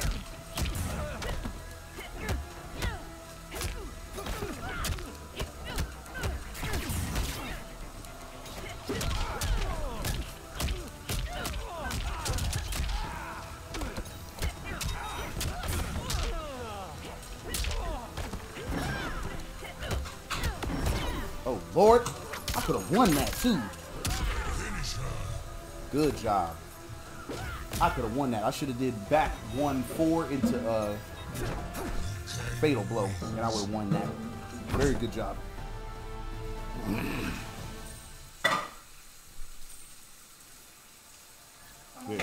Oh, Lord. I could have won that, too. Good job. I could have won that. I should have did back one four into uh, fatal blow, and I would have won that. Very good job. Good.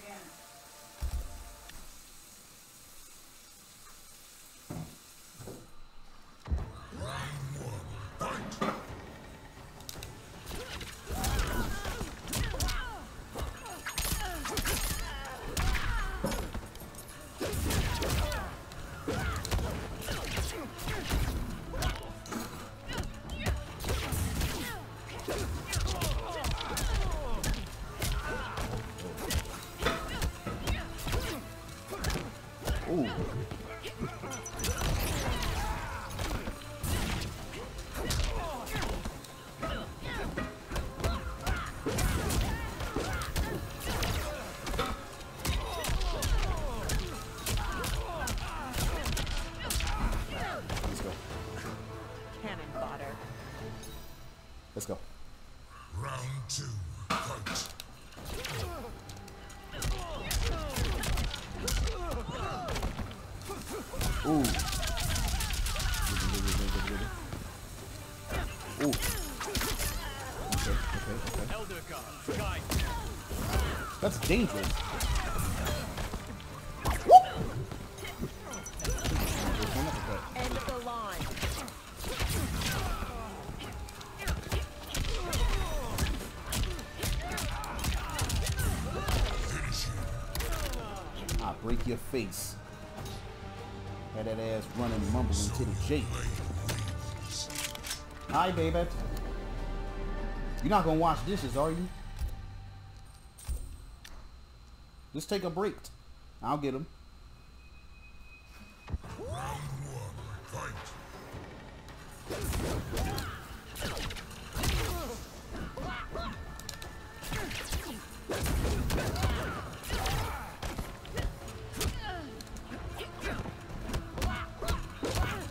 Ooh. Let's go. Cannon fodder. Let's go. Round two, fight. Ooh. Ooh. Okay, okay, okay. Elder God, guide. That's dangerous. End of the line. I'll break your face. Had that ass running, mumbling to the J. Hi, baby. You're not gonna wash dishes, are you? Just take a break. I'll get them. Round one, fight.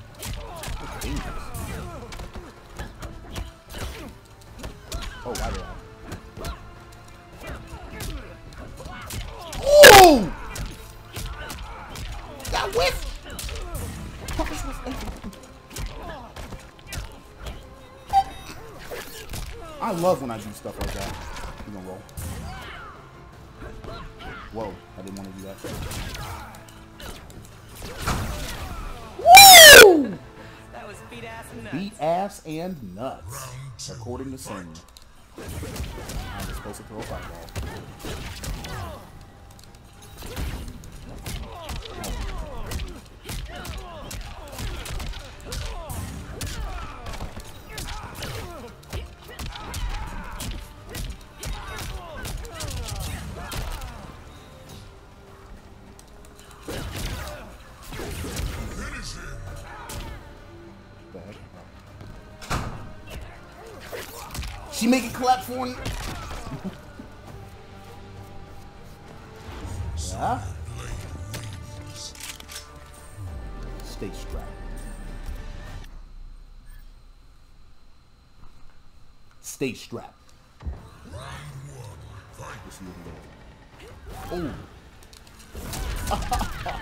Oh, I did. I love when I do stuff like that. You gonna roll? Whoa, I didn't want to do that. Woo! That was beat ass and nuts. Beat ass and nuts, according to Sing. I'm supposed to throw a fireball. She make it clap for you. Yeah. Stay strapped. Stay strapped. Let's see what we got. Oh.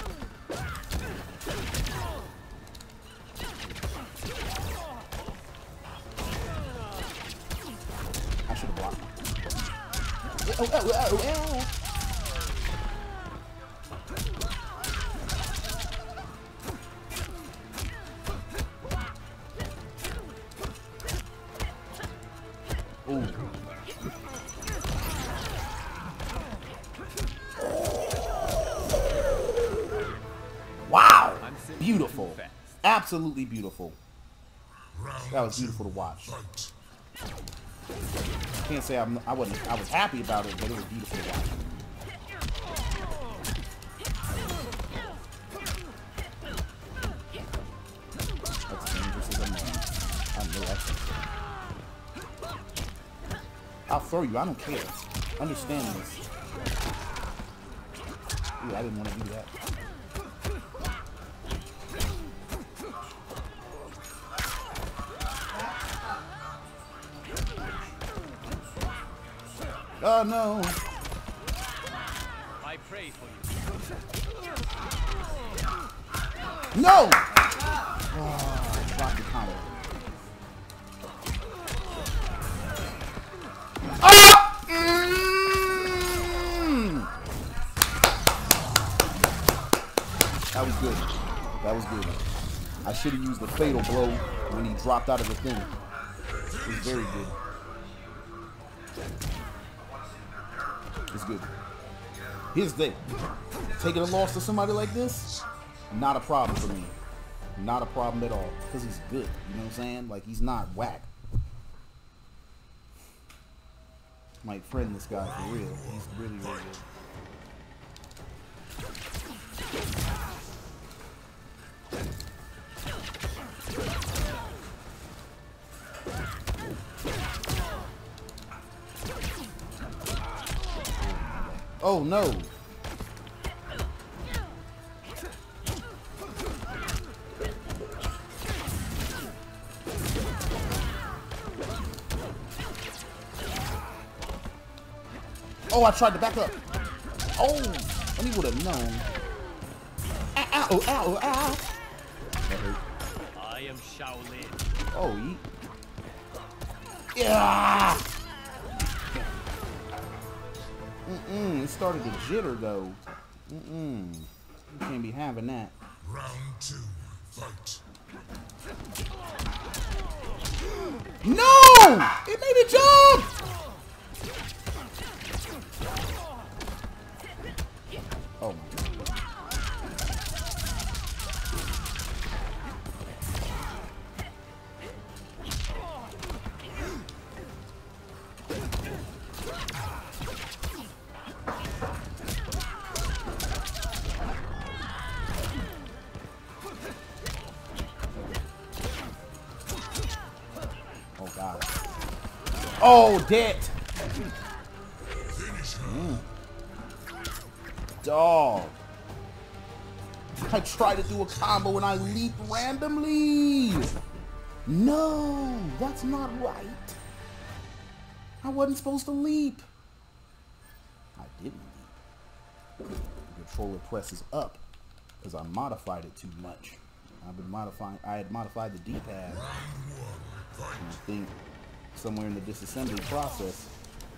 I should have blocked. Oh, oh, oh, oh. Wow! Beautiful. Absolutely beautiful. That was beautiful to watch. Can't say I'm, I wasn't. I was happy about it, but it was beautiful to watch. That's dangerous as a man. I know that. I'll throw you. I don't care. Understand this. Ooh, I didn't want to do that. Oh no! I pray for you. No! Oh, I dropped the combo. Oh! Mm! That was good. That was good. I should have used the fatal blow when he dropped out of the thing. It was very good. It's good. Here's the thing. Taking a loss to somebody like this, not a problem for me. Not a problem at all. Because he's good. You know what I'm saying? Like, he's not whack. Might friend this guy for real. He's really, really good. Oh no! Oh, I tried to back up. Oh, and he would have known. Ow, ow, ow, ow. That hurt. I am Shaolin. Oh, he... Yeah. Mm-mm, it started to jitter though. Mm-mm. You can't be having that. Round two, fight. No! It made it jump! Oh my God. Oh God. Oh, dead. Mm. Dog. I tried to do a combo and I leaped randomly. No, that's not right. I wasn't supposed to leap. I didn't leap. The controller presses up because I modified it too much. I've been modifying. I had modified the D-pad. I think somewhere in the disassembly process.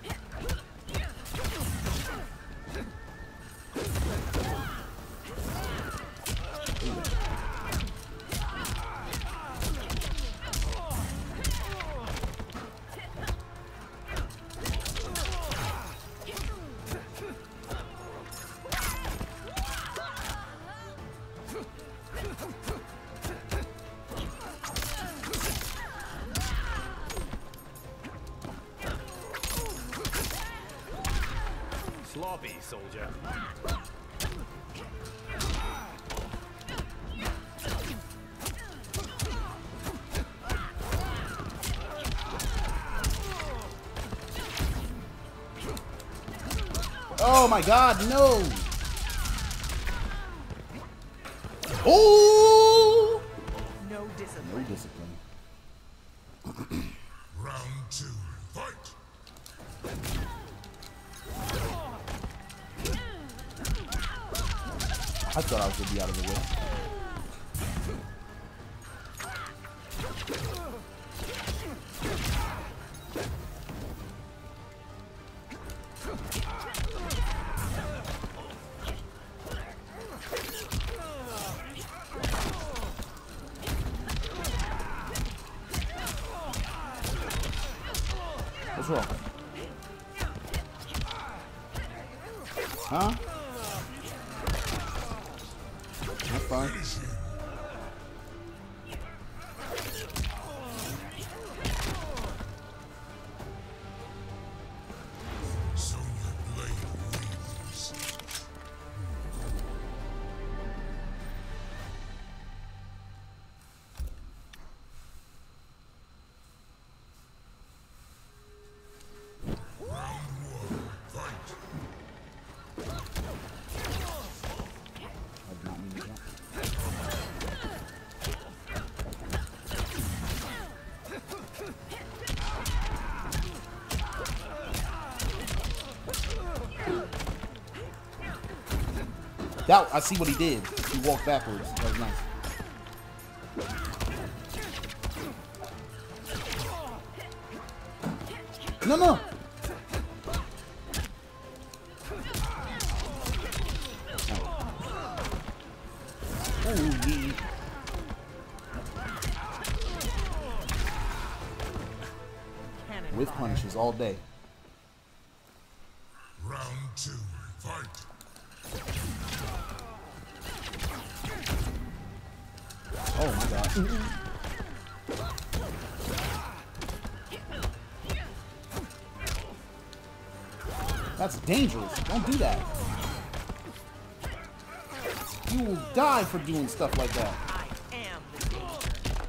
Sloppy, soldier. Oh my God, no! Oh! No No discipline. discipline. Round two, fight! I thought I was gonna be out of the way. What's wrong? Huh? That's fine. Sonya Blade wins. Round one, fight! I did not mean to jump. That, I see what he did. He walked backwards. That was nice. No, no. Oh, yeah. Cannon With fire. punishes all day. Round two, fight! Oh my God. That's dangerous. Don't do that. You will die for doing stuff like that. I am the danger.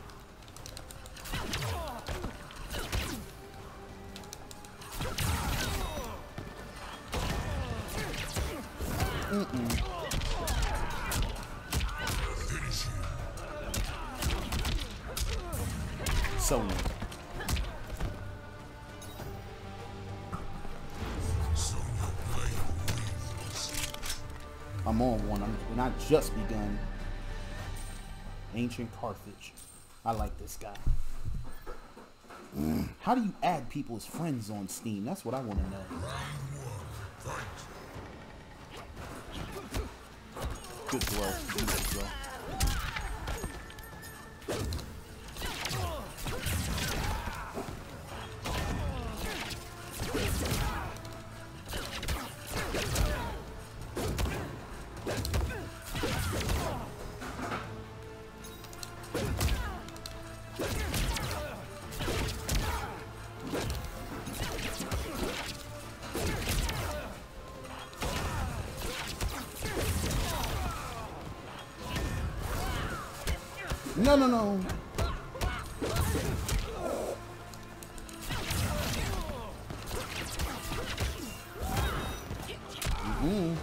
Mm-mm. Finish him. Sonya. Sonya Blade wins. I'm on one. I'm not just begun. Ancient Carthage. I like this guy. Mm. How do you add people as friends on Steam? That's what I want to know. Round one, fight! Good throw. Good throw. No, no, no. Mm-hmm.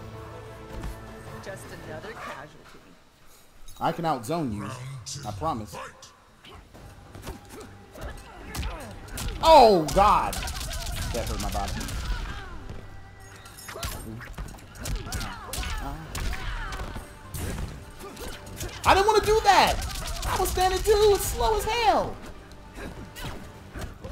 Just another casualty. I can outzone you. Round two, I promise. fight! Oh, God. That hurt my body. I didn't want to do that. I was standing too. It's slow as hell.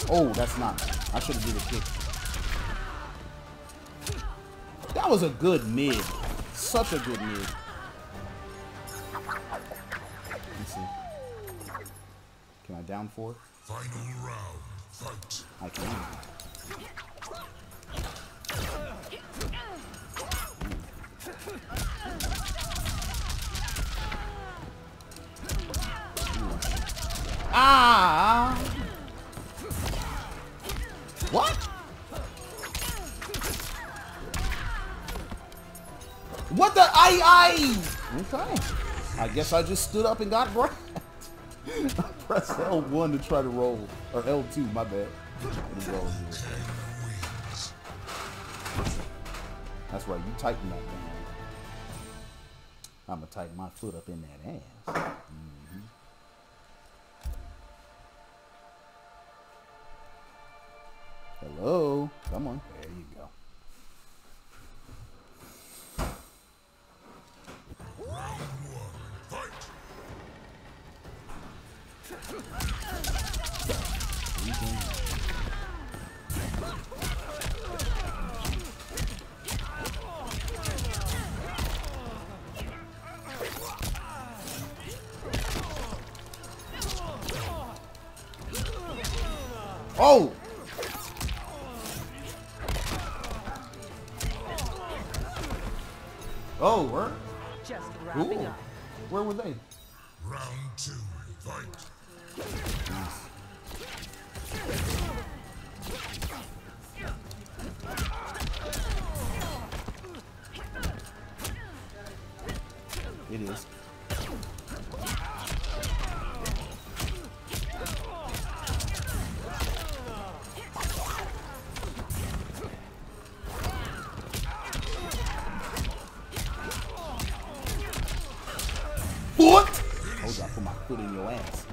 Oh, that's not. I should have did a kick. That was a good mid. Such a good mid. Let's see. Can I down four? Final round. Fight. I can. Ah! What? What the I I? Okay. I guess I just stood up and got grabbed. I pressed L one to try to roll, or L two. My bad. Roll. That's right. You tighten that thing. I'm gonna tighten my foot up in that ass. Mm-hmm. Hello. Come on. There you go. Round one. Fight. Oh! Oh, where? Just wrapping Ooh. up. Where were they? Round two. Fight. It is. What? Hold on, put my foot in your ass.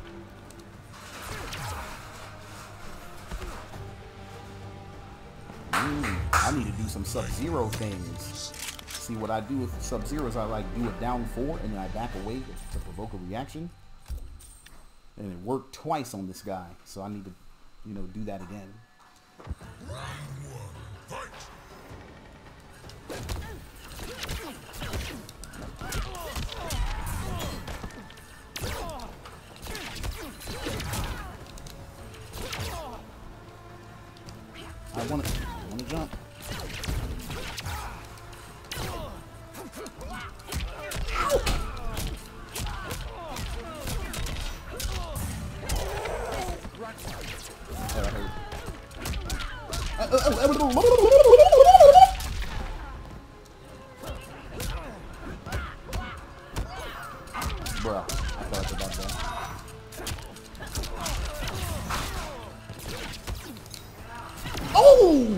Mm, I need to do some Sub-Zero things. See what I do with Sub-Zero is I like do a down four and then I back away to provoke a reaction. And it worked twice on this guy, so I need to, you know, do that again. Round one. Fight. I want to, I want to jump. That hurt. Bruh, I thought about that. Oh!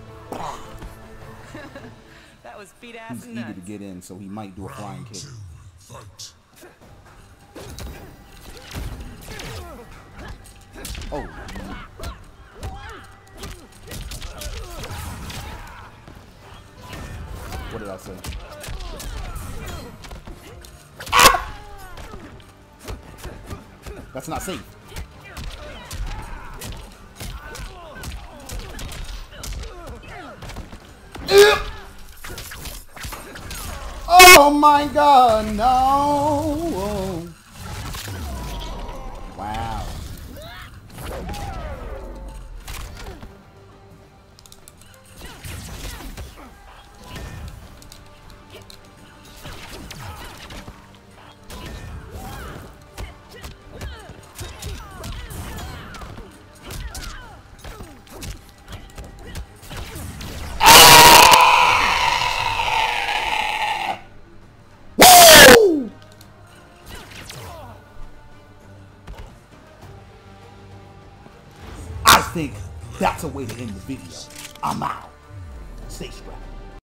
That was beat ass He's nuts. eager to get in, so he might do a flying Round kick. two. Fight. Oh. What did I say? Ah! That's not safe. Oh my god, no! Wow. Woo! I think that's a way to end the video. I'm out. Stay strapped.